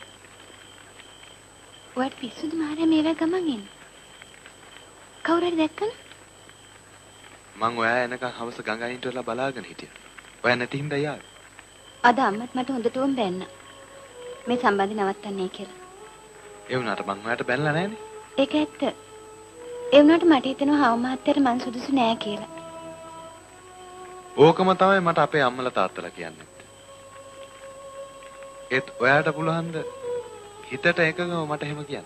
ඔයාට පිස්සුද මාරේ මේවා ගමන් එන්න. කවුරු හරි දැක්කම මං ඔයා එනකන් හවස ගංගායින්ට වෙලා බලාගෙන හිටියා. ඔයා නැති හින්දා යාවේ. අද අම්මත් මට හොඳටම බැන්න. මේ සම්බන්ධය නවත්තන්නේ කියලා. ඒ වුණාට මං ඔයාට බැලලා නැහනේ. ඒක ඇත්ත. ඒ වුණාට මට හිතෙනවා හව මහත්තයාට මං සුදුසු නෑ කියලා. ඕකම තමයි මට අපේ අම්මලා තාත්තලා කියන්නේ. ඒත් ඔයාට පුළුවන්ද හිතට එකගම මට එහෙම කියන්න?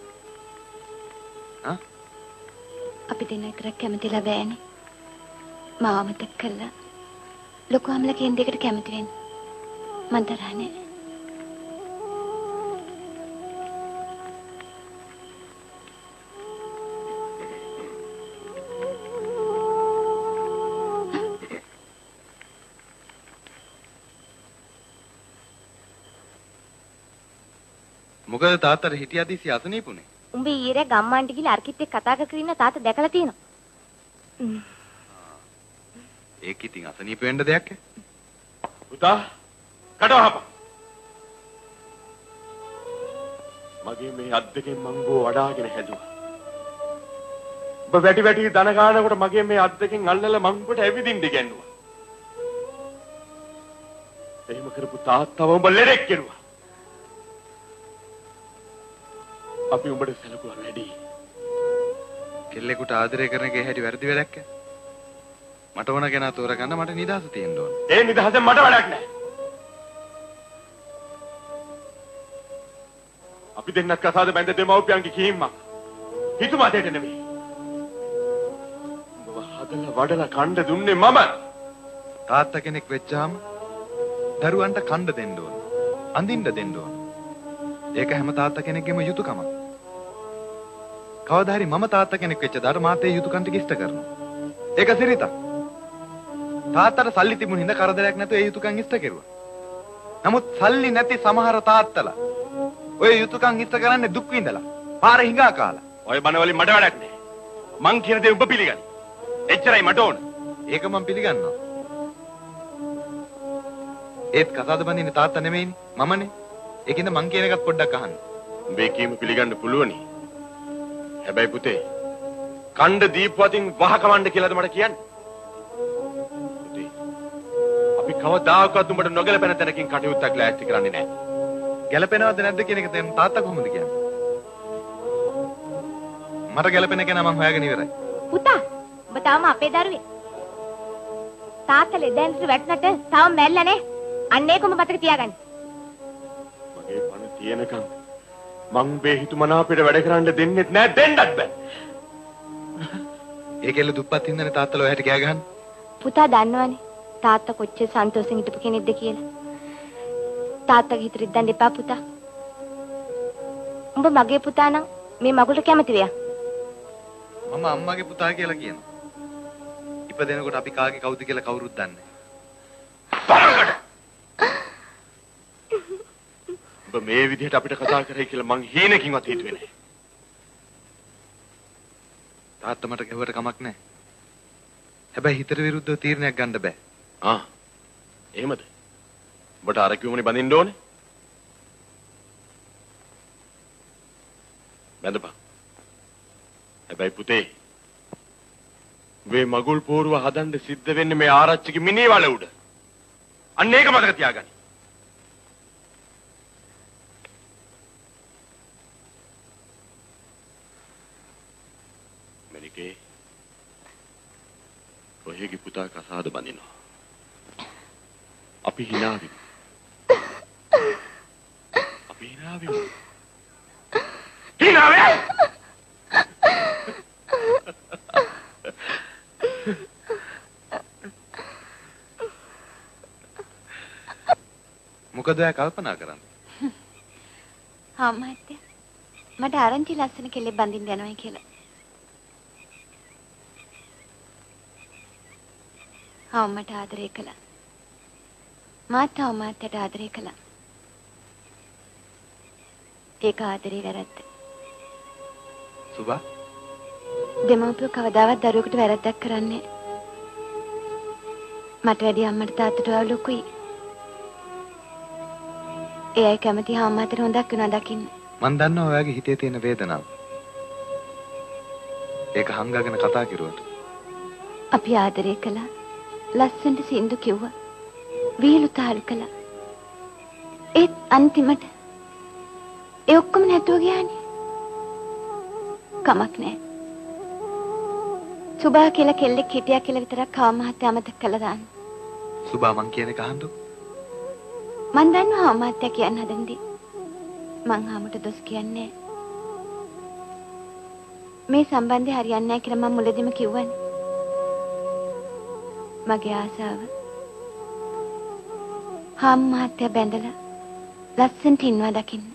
ආ? අපි දෙන්න විතරක් කැමතිලා බෑනේ. මාව මතක් කළා. ලොකු අම්මලා කියන දෙයකට කැමති වෙන්න. මන් තරහනේ. මොකද තාත්තට හිටියදීසි අසනීපුනේ. උඹ ඊයේ ගම්මාන්ට ගිහලා අර්කිත් එක්ක කතා කර කර ඉන්න තාත්තා දැකලා තියෙනවා. ඒක ඉතින් අසනීප වෙන්න දෙයක් ඈ. පුතා කඩවහපන්. මගේ මේ අත් දෙකෙන් මංගෝ වඩාගෙන හැදුවා. ඔබ වැටි වැටි දන ගන්නකොට මගේ මේ අත් දෙකෙන් අල්ලලා මංගොට ඇවිදින්න ගන්නවා. එහෙම කරපු තාත්තව උඹ ලෙඩෙක් කෙරුවා. අපි උඹට සැලකුවා වැඩි. කෙල්ලෙකුට ආදරය කරන එකේ හැටි වැරදි වැඩක් ඈ. මට ඕන කෙනා තෝරගන්න මට නිදහස තියෙන්න ඕන. ඒ නිදහසෙන් මට වැඩක් නැහැ. අපි දෙන්නත් කසාද බැඳ දෙමව්පියන්ගේ කීම්මක්. හිතුමතේට නෙමෙයි. ඔබ හදලා වඩලා කණ්ඩ දුන්නේ මම. තාත්තා කෙනෙක් වෙච්චාම දරුවන්ට කණ්ඩ දෙන්න ඕන. අඳින්න දෙන්න ඕන. ඒක හැම තාත්තා කෙනෙක්ගේම යුතුයකමක්. කවදා හරි මම තාත්තා කෙනෙක් වෙච්ච දාට මාත් ඒ යුතුයකම් ටික ඉෂ්ට කරනවා. ඒක සිරිතක්. තාත්තට සල්ලි තිබුණ හින්දා කරදරයක් නැතුව ඒ යුතුයකම් ඉෂ්ට කෙරුවා. නමුත් සල්ලි නැති සමහර තාත්තලා ඔය යුතුයකම් ඉෂ්ට කරන්නේ දුක් විඳලා. පාර හිඟා කාලා. ඔය බන වලින් මට වැඩක් නැහැ. මං කියන දේ ඔබ පිළිගනි. එච්චරයි මට ඕන. ඒක මං පිළිගන්නවා. ඒත් කසාද බඳින්නේ තාත්තා නෙමෙයිනේ මමනේ. ඒකින්ද මං කියන එකත් පොඩ්ඩක් අහන්න. උඹේ කීම පිළිගන්න පුළුවනි. හැබැයි පුතේ කණ්ඩ දීපවතින් වහකවන්න කියලාද මට කියන්නේ? පුතේ අපි කවදාකවත් උඹට නොගැලපෙන තැනකින් කටයුත්තක් ලෑස්ති කරන්නේ නැහැ. ගැලපෙනවද නැද්ද කියන එක දැන් තාත්තා කොහොමද කියන්නේ? මට ගැලපෙන කෙනා මං හොයාගෙන ඉවරයි. පුතා ඔබ තාම අපේ දරුවේ. තාත්තා ලෙඩෙන්ට වැටුණට තාම මැරිලා නැහැ. අන්න ඒකම මතක තියාගන්න. මගේ පණ තියෙනකම් මං මේ හිතුමනාපෙට වැඩ කරන්න දෙන්නෙත් නෑ දෙන්නත් බෑ. ඒකෙල්ල දුප්පත් හින්දානේ තාත්තලා ඔයාට කෑ ගහන්නේ. පුතා දන්නවනේ තාත්තා කොච්චර සන්තෝෂෙන් හිටපු කෙනෙක්ද කියලා. තාත්තගේ හිත රිද්දන්න එපා පුතා. උඹ මගේ පුතා නම් මේ මගුලට කැමති වෙයක්. මම අම්මාගේ පුතා කියලා කියනවා. ඉපදෙනකොට අපි කාගේ කවුද කියලා කවුරුත් දන්නේ නැහැ. ඔබ මේ විදිහට අපිට කතා කරේ කියලා මං හීනකින්වත් හිතුවේ නැහැ. තාත්තා මට ගැහුවට කමක් නැහැ. හැබැයි හිතට විරුද්ධව තීරණයක් ගන්න බෑ. ආ. එහෙමද? ඔබට අර කිව්වනේ බඳින්න ඕනේ. බඳපන්. හැබැයි පුතේ මේ මගුල් පෝරුව හදන්න සිද්ධ වෙන්නේ මේ ආරච්චිගේ මිනී වල උඩ. අන්න ඒක මතක තියාගන්න. මණිකේ ඔයගේ පුතා කසාද බඳිනවා. අපි hinaවෙමු. අපි hinaවෙමු. hinaවේ! මොකද ඔයා කල්පනා කරන්නේ? හා මහත්තයා මට ආරංචි ලස්සන කෙල්ලෙක් බඳින්න යනවා කියලා. හා මට ආදරය කළා. මාත් හා මාත්‍යට ආදරය කළා. ඒක ආදරේ වැරද්ද. සුබා දෙමව්පියෝ කවදාවත් දරුවෙකුට වැරද්දක් කරන්නේ මට වැඩි අම්මට තාත්තට වඩා ලොකුයි. ඒ අය කැමති හාම මහත්තයට හොඳක් වෙනවා දකින්න. මන් දන්නවා ඔයාගේ හිතේ තියෙන වේදනාව. ඒක හංගගෙන කතා කරුවට. අපි ආදරය කළා. ලස්සනට සින්දු කිව්වා. වීලු තාලු කළා. ඒත් අන්තිමට ඒ ඔක්කොම නැතුව ගියානේ. කමක් නැහැ. සුභා කියලා කෙල්ලෙක් හිටියා කියලා විතරක් හාම මහත්තයා අමතක කළා දාන්න. සුභා මං කියන එක අහන්නකො. මන් දන්නවා හාම මහත්තයා කියන්න හදන්නේ. මං හාමුට දොස් කියන්නේ මේ සම්බන්ධය හරියන්නේ නැහැ කියලා මම මුලදීම කිව්වනේ. මගේ ආසාව හාම මහත්තයා බැඳලා ලස්සනට ඉන්නවා දකින්න.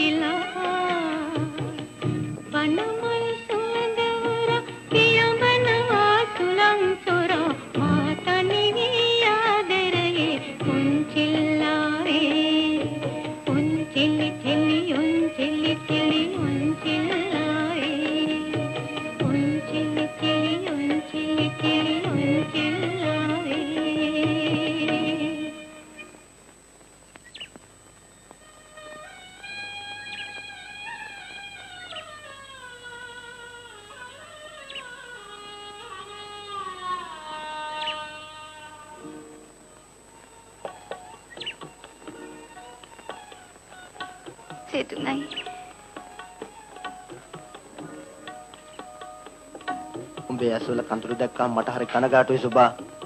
සේතුයි. උඹේ ඇස්වල කඳුළු දැක්කම මට හරි කනගාටුයි සුබා.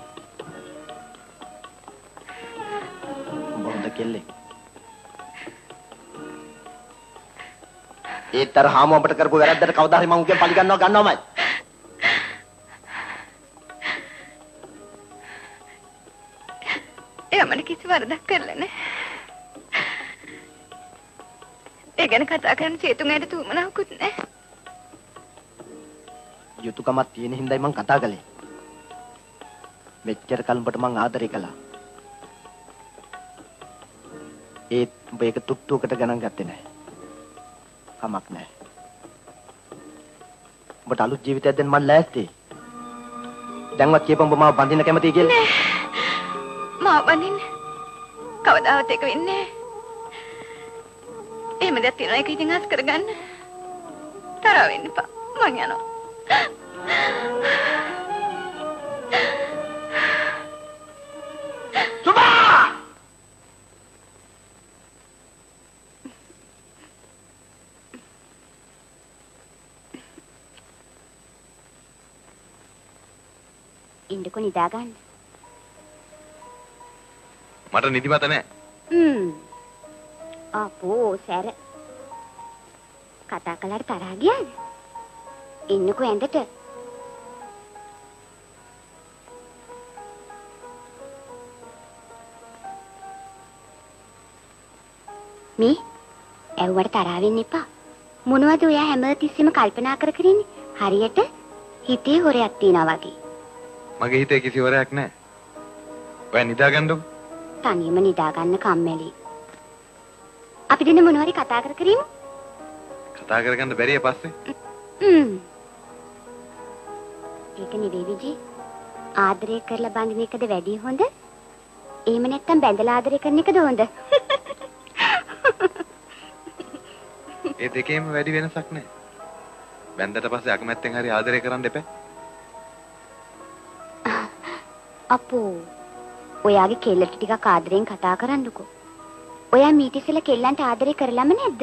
උඹ හොඳ කෙල්ලෙක්. ඒතර හාම අපට කරපු වැරද්දට කවදා හරි මම උගෙන් පලි ගන්නවා ගන්නවමයි. එයාමනේ කිසි වරදක් කරලා නැහැ. ඒ ගැන කතා කරන්න සේතුන්ගේට තුමනාවකුත් නැහැ. යුතුයකමක් තියෙන හින්දායි මං කතා කළේ. මෙච්චර කල්පට මං ආදරේ කළා. ඒත් උඹ ඒක තුට්ටුවකට ගණන් ගත්තේ නැහැ. කමක් නැහැ. උඹට අලුත් ජීවිතයක් දෙන්න මං ලෑස්ති. දැන්වත් කියපන් උඹ මාව බඳින්න කැමතියි කියලා. මාව බඳින්න කවදාවත් ඒක වෙන්නේ නැහැ. එහෙම දෙයක් තියෙනවා ඒක ඉතින් අස් කරගන්න. තරහ වෙන්න එපා. මං යනවා. සුබා! ඉන්නකො නිදා ගන්න. මට නිදිමත නැහැ. හ්ම්. අපෝ සැර. කතා කළාට තරහ ගියාද? ඉන්නකො ඇඳට. මේ ඇව්වට තරහ වෙන්න එපා. මොනවද ඔයා හැමතිස්සෙම කල්පනා කර කර ඉන්නේ? හරියට හිතේ හොරයක් තියනවා වගේ. මගේ හිතේ කිසි හොරයක් නැහැ. ඔයා නිදාගන්නකො. තනියම නිදා ගන්න කම්මැලි. අපි දෙන්න මොනවාරි කතා කර කර ඉමු. කතා කරගන්න බැරිය පස්සේ. හ්ම්. ඒක නෙවෙයි විජි. ආදරය කරලා බඳින එකද වැඩි හොඳ? එහෙම නැත්නම් බැඳලා ආදරය කරන එකද හොඳ? ඒ දෙකේම වැඩි වෙනසක් නැහැ. බැඳලා පස්සේ අකමැත්තෙන් හරි ආදරය කරන්න එපා. අපෝ. ඔයාගේ කෙල්ලට ටිකක් ආදරෙන් කතා කරන්නකෝ. ඔයා මීට ඉස්සෙල්ලා කෙල්ලන්ට ආදරය කරලම නැද්ද?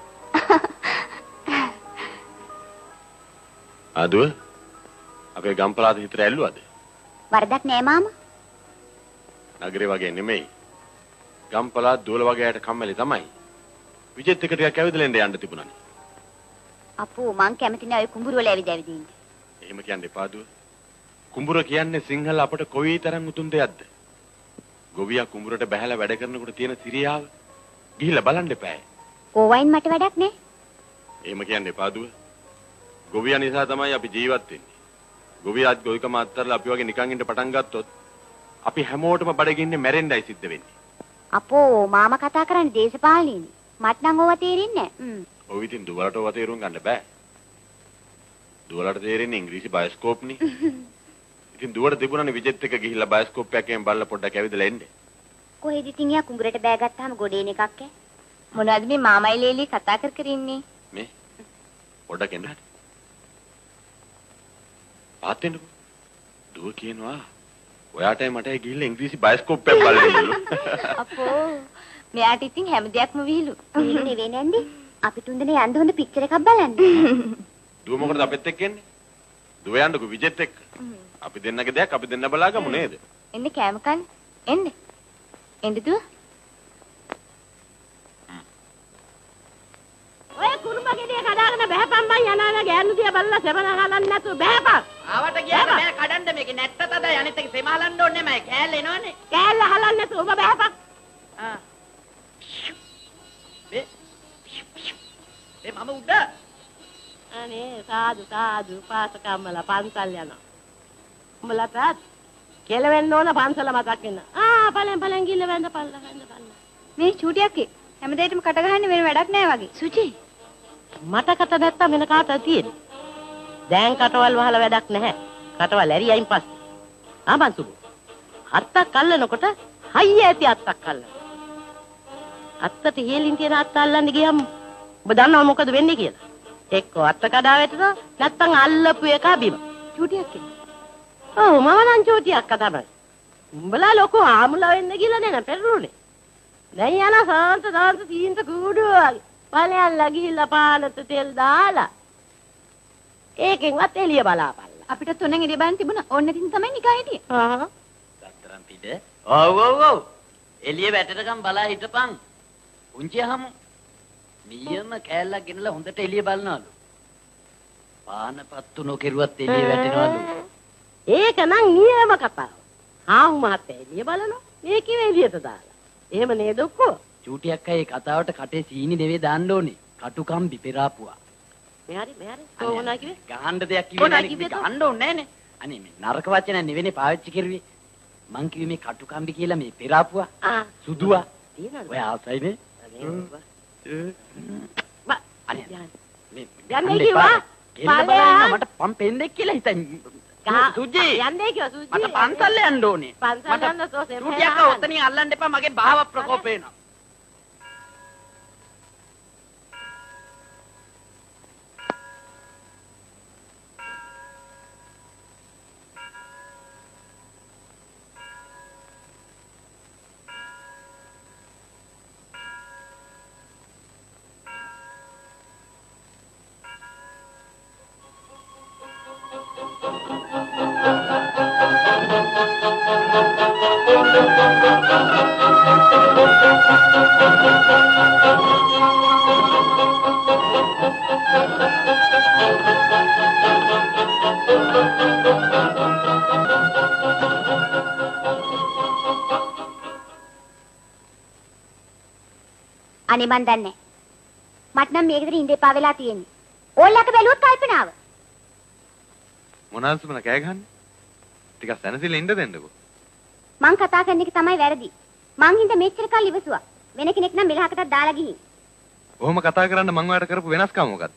ආදුව අපේ ගම්පලාද හිතට ඇල්ලුවද? වරදක් නෑ මාමා. නගරේ වගේ නෙමෙයි. ගම්පලා දුවල වගේ ඇයට කම්මැලි තමයි. විජෙත් එක ටිකක් ඇවිදලා යන්න තිබුණානේ. අපෝ මං කැමති නෑ ඔය කුඹුර වල ඇවිද ඇවිද ඉන්න. එහෙම කියන්න එපා දුව. කුඹුර කියන්නේ සිංහල අපට කොයිතරම් උතුම් දෙයක්ද? ගොවියා කුඹුරට බහැලා වැඩ කරනකොට තියෙන සිරියාව ගිහිල්ලා බලන්න එපා. ඕවයින් මට වැඩක් නෑ. එහෙම කියන්න එපා දුව. ගොවියා නිසා තමයි අපි ජීවත් වෙන්නේ. ගොවියාත් ගොවිකම අත්හැරලා අපි වගේ නිකන් ඉන්න පටන් ගත්තොත් අපි හැමෝටම බඩගින්නේ මැරෙන්නයි සිද්ධ වෙන්නේ. අපෝ මාමා කතා කරන්නේ දේශපාලනේනේ. මට නම් ඕවා තේරෙන්නේ නෑ. හ්ම්. ඔය ඉතින් දුවලට ඕවා තේරුම් ගන්න බෑ. දුවලට තේරෙන්නේ ඉංග්‍රීසි බයස්කෝප්නේ. ඉතින් දුවට තිබුණානේ විජෙත් එක ගිහිල්ලා බයස්කෝප් එකෙන් බලලා පොඩ්ඩක් ඇවිදලා එන්නේ. කොහෙද ඉතින් යා කුඹුරට බෑ ගත්තාම ගොඩේන එකක් ඈ. මොනවද මේ මාමයි ලේලි කතා කර කර ඉන්නේ? මේ පොඩ්ඩක් එන්න. ආතෙන්නකො. දුව කියනවා ඔයාටයි මටයි ගිහිල්ලා ඉංග්‍රීසි බයස්කෝප් එකක් බලන්නලු. අපෝ මෙයාට ඉතින් හැම දෙයක්ම විහිළු. විහිළු නෙවෙයි නැන්දි. අපි තුන්දෙනා යන්න හොඳ පික්චර් එකක් බලන්න. දුව මොකටද අපෙත් එක්ක එන්නේ? දුව යන්නකො විජෙත් එක්ක. අපි දෙන්නගේ දෙයක් අපි දෙන්න බලාගමු නේද? එන්න කෑම කන්න. එන්න. එන්න දුව. ඔය කුරුමගෙඩිය කඩාගෙන බහැපන් මං යනවා ගෑනු දිහා බලලා සෙමන හලන්න නැතුව බහැපන්. ආවට ගියාට බෑ කඩන්න මේකේ නැත්තතද අනිත් එක සෙම හලන්න ඕනේ නැහැ කෑල්ල එනවනේ. කෑල්ල හලන්න නැතුව ඔබ බහැපන්. ආ. මේ ඒ මම උඩ. අනේ සාදු සාදු පාසකම්මලා පන්සල් යනවා. උඹලටත් කෙලවෙන්න ඕන පන්සල මතක් වෙන. ආ පලෙන් පලෙන් ගිල්ල වැඳ පල්ලා වැඳ පල්ලා. මේ චූටියක්ගේ හැමදේටම කට ගහන්නේ වෙන වැඩක් නැහැ වගේ. සුචි මට කට නැත්තම් වෙන කාටද තියෙන්නේ? දැන් කටවල් වහලා වැඩක් නැහැ. කටවල් ඇරියයින් පස්සේ. ආ බන්සුබු. අත්තක් අල්ලනකොට හයිය ඇති අත්තක් අල්ලන. අත්තට හේලින් තියෙන අත්ත අල්ලන්න ගියම් ඔබ දන්නව මොකද වෙන්නේ කියලා? එක්ක අත්ත කඩා වැටෙනවා නැත්තම් අල්ලපු එක බිම. චූටියක්ගේ. ඔව් මම නම් චූටියක් තමයි. උඹලා ලොකු ආමුලා වෙන්න කියලා නේ පෙරුනේ. දැන් යන සාන්ත සාන්ත තීන්ත කූඩුව වගේ. පළයන්ලා ගිහිල්ලා පානත තෙල් දාලා. ඒකෙන්වත් එළිය බලාපල්ලා. අපිට තුනෙන් එළිය බලන්න තිබුණා. ඕන්න ඉතින් තමයි නිකා හිටියේ. ආහ්. දත්තරන් පිට. ඔව් ඔව් ඔව්. එළිය වැටෙනකම් බලා හිටපන්. උන්චි අහමු. නියම කෑල්ලක් ගෙනලා හොඳට එළිය බලනවලු. පානපත්තු නොකිරුවත් එළිය වැටෙනවලු. ඒක නම් නියම කතාව. ආහු මහත්තයා එළිය බලනවා. මේ කිව්ව එළියට දාලා. එහෙම නේද ඔක්කො? චූටියක් අය කාතාවට කටේ සීනි දෙවේ දාන්න ඕනේ. කටුකම් පිපෙරාපුවා. මෙහරි මෙහරි කොහොමද කිව්වේ? ගහන්න දෙයක් කිව්වේ නැහැ නේ. ගහන්න ඕනේ නැහැ නේ. අනේ මේ නරක වචන නෙවෙයි පාවිච්චි කරුවේ. මං කිව්වේ මේ කටුකම්බි කියලා මේ පෙරාපුවා. ආ සුදුවා. තියනවද? ඔය ආසයිනේ. බා අනේ මේ යන්නේ කිව්වා. බලන්න මට පම් පෙන්දෙක් කියලා හිතන්. සුජි යන්නේ කිව්වා සුජි. මට පන්සල් යන්න ඕනේ. පන්සල් යන්න සෝසේ. සුජියක ඔතනින් අල්ලන්න එපා මගේ භාව ප්‍රකෝප වෙනවා. අනේ මන් දන්නේ. මට නම් මේකෙදි ඉඳ එපා වෙලා තියෙන්නේ. ඕල්ලක බැලුවොත් කල්පනාව. මොනවාද සුමන කෑ ගහන්නේ? ටිකක් සැනසෙලා ඉන්න දෙන්නකෝ. මං කතා කරන එක තමයි වැරදි. මං හින්දා මෙච්චර කල් ඉවසුවා. වෙන කෙනෙක් නම් මෙලහකටත් දාලා ගිහින්. ඔහොම කතා කරන්න මං ඔයාලට කරපු වෙනස්කම මොකද්ද?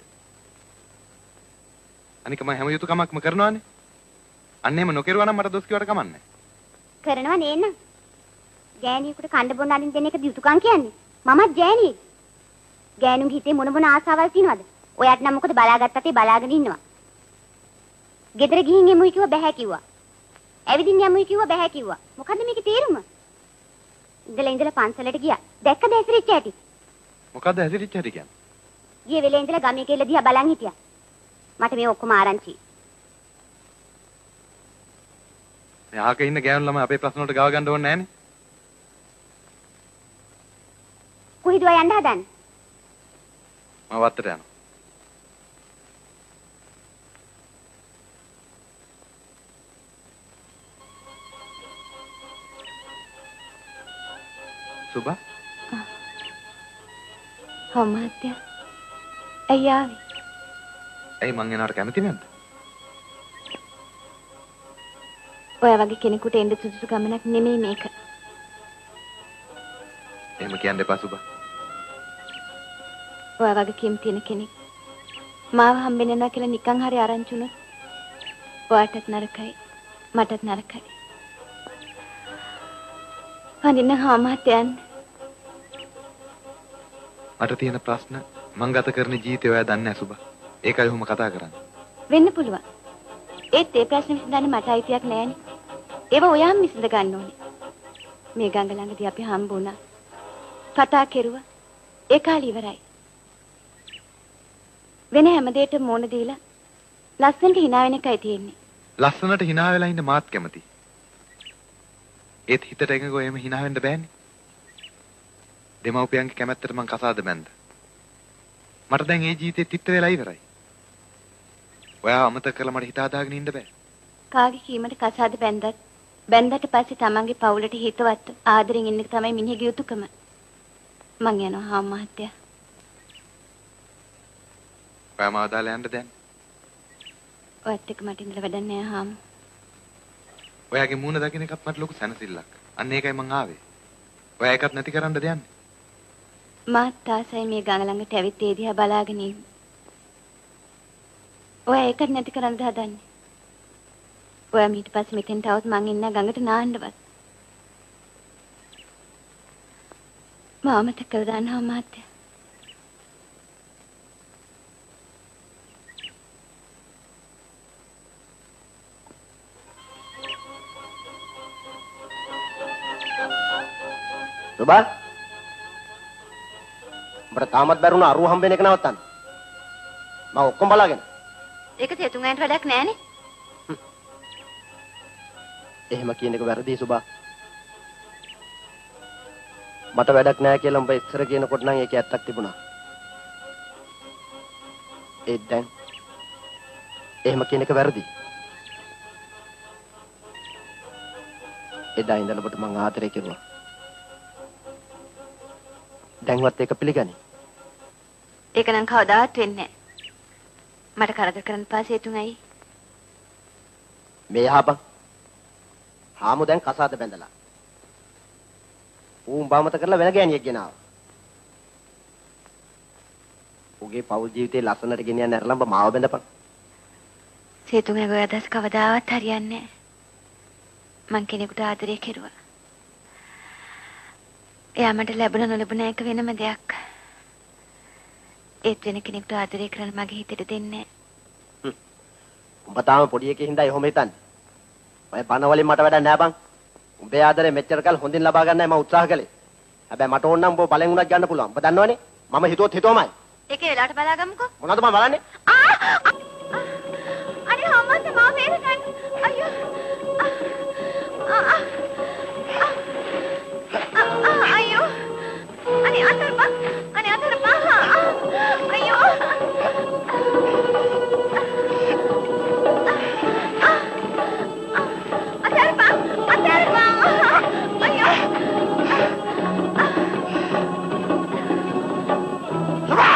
අනික මම හැම යුතුයකමක්ම කරනවානේ. අන්න එහෙම නොකරුවා නම් මට දොස් කියවට කමන්නේ නැහැ. කරනවා නේන්න. ගෑණියෙකුට කණ්ඩ බොන්න අලින් දෙන එක යුතුයකම් කියන්නේ. මමත් ගෑණියෙක්. ගෑණුන්ගේ හිතේ මොන මොන ආසාවල් තියෙනවද? ඔයාට නම් මොකද බලාගත්තත් ඒ බලාගෙන ඉන්නවා. ගෙදර ගිහින් එමුයි කිව්වා බෑ කිව්වා. ඇවිදින්න යමුයි කිව්වා බෑ කිව්වා. මොකද්ද මේකේ තේරුම? ඉඳලා ඉඳලා පන්සලට ගියා. දැක්කද ඇසිරිච්ච ඇටි? මොකද්ද ඇසිරිච්ච ඇටි කියන්නේ? ගියේ වෙලේ ඉඳලා ගමේ කෙල්ල දිහා බලන් හිටියා. මට මේ ඔක්කොම ආරංචි. මේ ආක ඉන්න ගෑනු ළමයි අපේ ප්‍රශ්න වලට ගව ගන්න ඕනේ නැහනේ. කොහෙද ඔය යන්න හදන්නේ? මම වත්තට යනවා. සුබා? ඔව් මහත්තයා. ඇයි ආවේ? ඇයි මං එනවට කැමති නැද්ද? ඔය වගේ කෙනෙකුට එන්න සුදුසු ගමනක් නෙමෙයි මේක. එහෙම කියන්න එපා සුබා. ඔය වගේ කීම් තියෙන කෙනෙක් මාව හම්බෙන්න යනවා කියලා නිකන් හරි ආරංචි වුණොත් ඔයාටත් නරකයි මටත් නරකයි. අනින්න හාමහත්යන් මට තියෙන ප්‍රශ්න මං ගත කරන ජීවිතය ඔයා දන්නේ නැහැ සුබා. ඒකයි ඔහොම කතා කරන්නේ. වෙන්න පුළුවන්. ඒත් ඒ ප්‍රශ්න විසඳන්න මට අයිතියක් නැහැනේ. ඒව ඔයාම විසඳ ගන්න ඕනේ. මේ ගඟ ළඟදී අපි හම්බ වුණා. කතා කෙරුවා. ඒ කාලේ ඉවරයි. වෙන හැම දෙයකටම මොන දීලා ලස්සනට hina වෙන එකයි තියෙන්නේ. ලස්සනට hina වෙලා ඉන්න මාත් කැමතියි. ඒත් හිතට එකඟව එහෙම hina වෙන්න බෑනේ. දෙමව්පියන්ගේ කැමැත්තට මං කසාද බැන්ද. මට දැන් ඒ ජීවිතේ තිත්ත වෙලා ඉවරයි. ඔයා අමතක කළා මට හිත හදාගෙන ඉන්න බෑ. කාගේ කීමට කසාද බැන්දත් බැන්දට පස්සේ තමන්ගේ පවුලට හිතවත් ආදරෙන් ඉන්න එක තමයි මිනිහගේ යුතුයකම. මං යනවා හාම් මහත්තයා. ඔයා මාව දාලා යන්න දැන්. ඔයත් එක්ක මට ඉඳලා වැඩක් නෑ හාමු. ඔයාගේ මූණ දකින්න එකත් මට ලොකු සැනසෙල්ලක්. අන්න ඒකයි මං ආවේ. ඔයා එකත් නැති කරන්නද යන්නේ? මාත් තාසයි මේ ගඟ ළඟට ඇවිත් ඒ දිහා බලාගෙන ඉන්නේ. ඔයා ඒකත් නැති කරන්නද හදන්නේ? ඔයා ඊට පස්සේ මෙතෙන්ට આવත් මං ඉන්න ගඟට නාන්නවත්. මාම තකල දානවා මාත්‍ය. සුබා උඹට තාමත් බැරුණ අරුව හම්බෙන එක නවත්තන්න. මම ඔක්කොම බලාගෙන. ඒක තේතුන් අයින්ට වැඩක් නෑනේ. එහෙම කියන එක වැරදි සුබා. මට වැඩක් නෑ කියලා උඹ ඉස්සර කියනකොට නම් ඒකේ ඇත්තක් තිබුණා. ඒත් දැන් එහෙම කියන එක වැරදි. එදා ඉඳලා ඔබට මං ආදරේ කෙරුවා. දැන්වත් ඒක පිළිගනි. ඒක නම් කවදාවත් වෙන්නේ නෑ. මට කරදර කරන්න පාසේ තුන් අයි. මේ යහපන්. හාමු දැන් කසාද බැඳලා. ඌ උඹමත කරලා වෙන ගෑණියෙක් ගෙනාවා. ඌගේ පෞල් ජීවිතේ ලස්සනට ගෙනියන්න ඇරලා උඹ මාව බැඳපන්. සේතුන්ගේ ගොයදස් කවදාවත් හරියන්නේ නෑ. මං කෙනෙකුට ආදරේ කෙරුවා. එයා මට ලැබුණ නොලැබුණ එක වෙනම දෙයක්. ඒත් වෙන කෙනෙකුට ආදරේ කරන්න මගේ හිතට දෙන්නේ නෑ. උඹ තාම පොඩි එකේ හින්දා එහෙම හිතන්නේ. ඔය බන වලින් මට වැඩක් නෑ බං. උඹේ ආදරේ මෙච්චර කල් හොඳින් ලබා ගන්නයි මම උත්සාහ කළේ. හැබැයි මට ඕන නම් උඹ බලෙන් උනක් ගන්න පුළුවන්. උඹ දන්නවනේ. මම හිතුවොත් හිතුවමයි. ඒකේ වෙලාවට බලාගමුකෝ. මොනවද මම බලන්නේ? ආ! අනේ හම්මත් මාව බේරගන්න. අයියෝ. ආ ආ. අයියෝ. අනේ අතරපා. අනේ අතරපා. අයියෝ. අතරපා. අතරපා. අයියෝ. සුබා.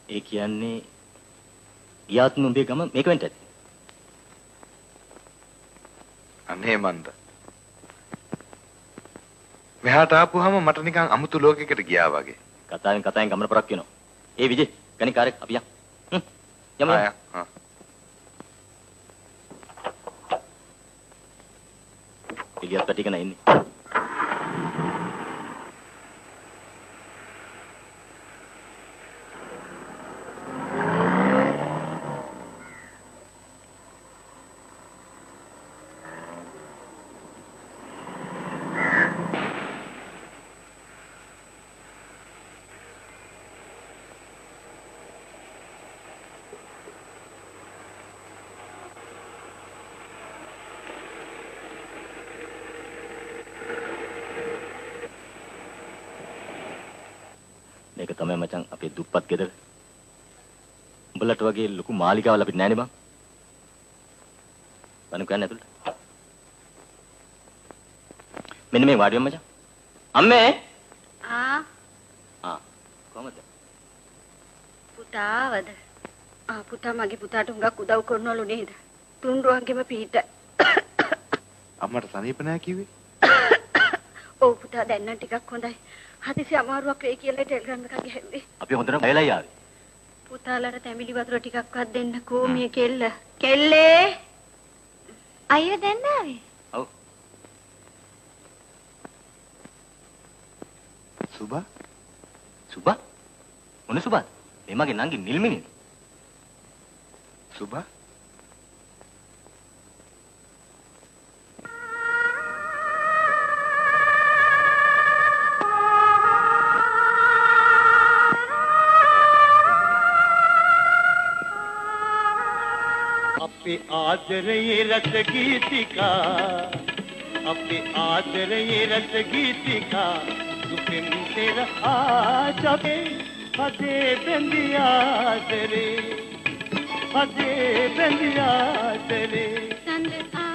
ඒ කියන්නේ ගියාත් නුඹේ ගම මේක වෙන්න ඇති. අනේ මන්ද. මෙහාට ආපුවාම මට නිකන් අමුතු ලෝකයකට ගියා වගේ. කතාවෙන් කතාවෙන් ගමන පරක් වෙනවා. ඒ විජේ ගණි කාර්යයක් අපි යන්. හ්ම්. යමු. ආ ආ. එළියත් පැටික නෑ ඉන්නේ. මේක තමයි මචං අපේ දුප්පත් ගෙදර. උඹලට වගේ ලොකු මාලිකාවල් අපිට නෑනේ බං. බණු කියන්නේ ඇතුළට. මෙන්න මේ වාඩි වෙන්න මචං. අම්මේ. ආ. ආ කොහමද? පුතාවද? ආ පුතා මගේ පුතාට හුඟක් උදව් කරනවලු නේද? තුන්රුවන්ගෙම පිට. අම්මට සනීප නෑ කිව්වේ? ඔව් පුතා දැන් නම් ටිකක් හොඳයි. හදිසි අමාරුවක් වෙයි කියලා ටෙලිග්‍රෑම් එකක් ගැහුවේ. අපි හොඳටම බයලයි ආවේ. පුතාලට තැඹිලි වතුර ටිකක්වත් දෙන්නකෝ මේ කෙල්ල. කෙල්ලේ. අයියෝ දැන් ආවේ. ඔව්. සුබා? සුබා? මොන සුබාද? මේ මගේ නංගි නිල්මිනිනේ. සුබා? අපේ ආදරයේ රස ගීතිකා අපේ ආදරයේ රස ගීතිකා දුකින් තෙර ආජබේ හදේ බැඳියාදරේ හදේ බැඳියාදරේ සඳ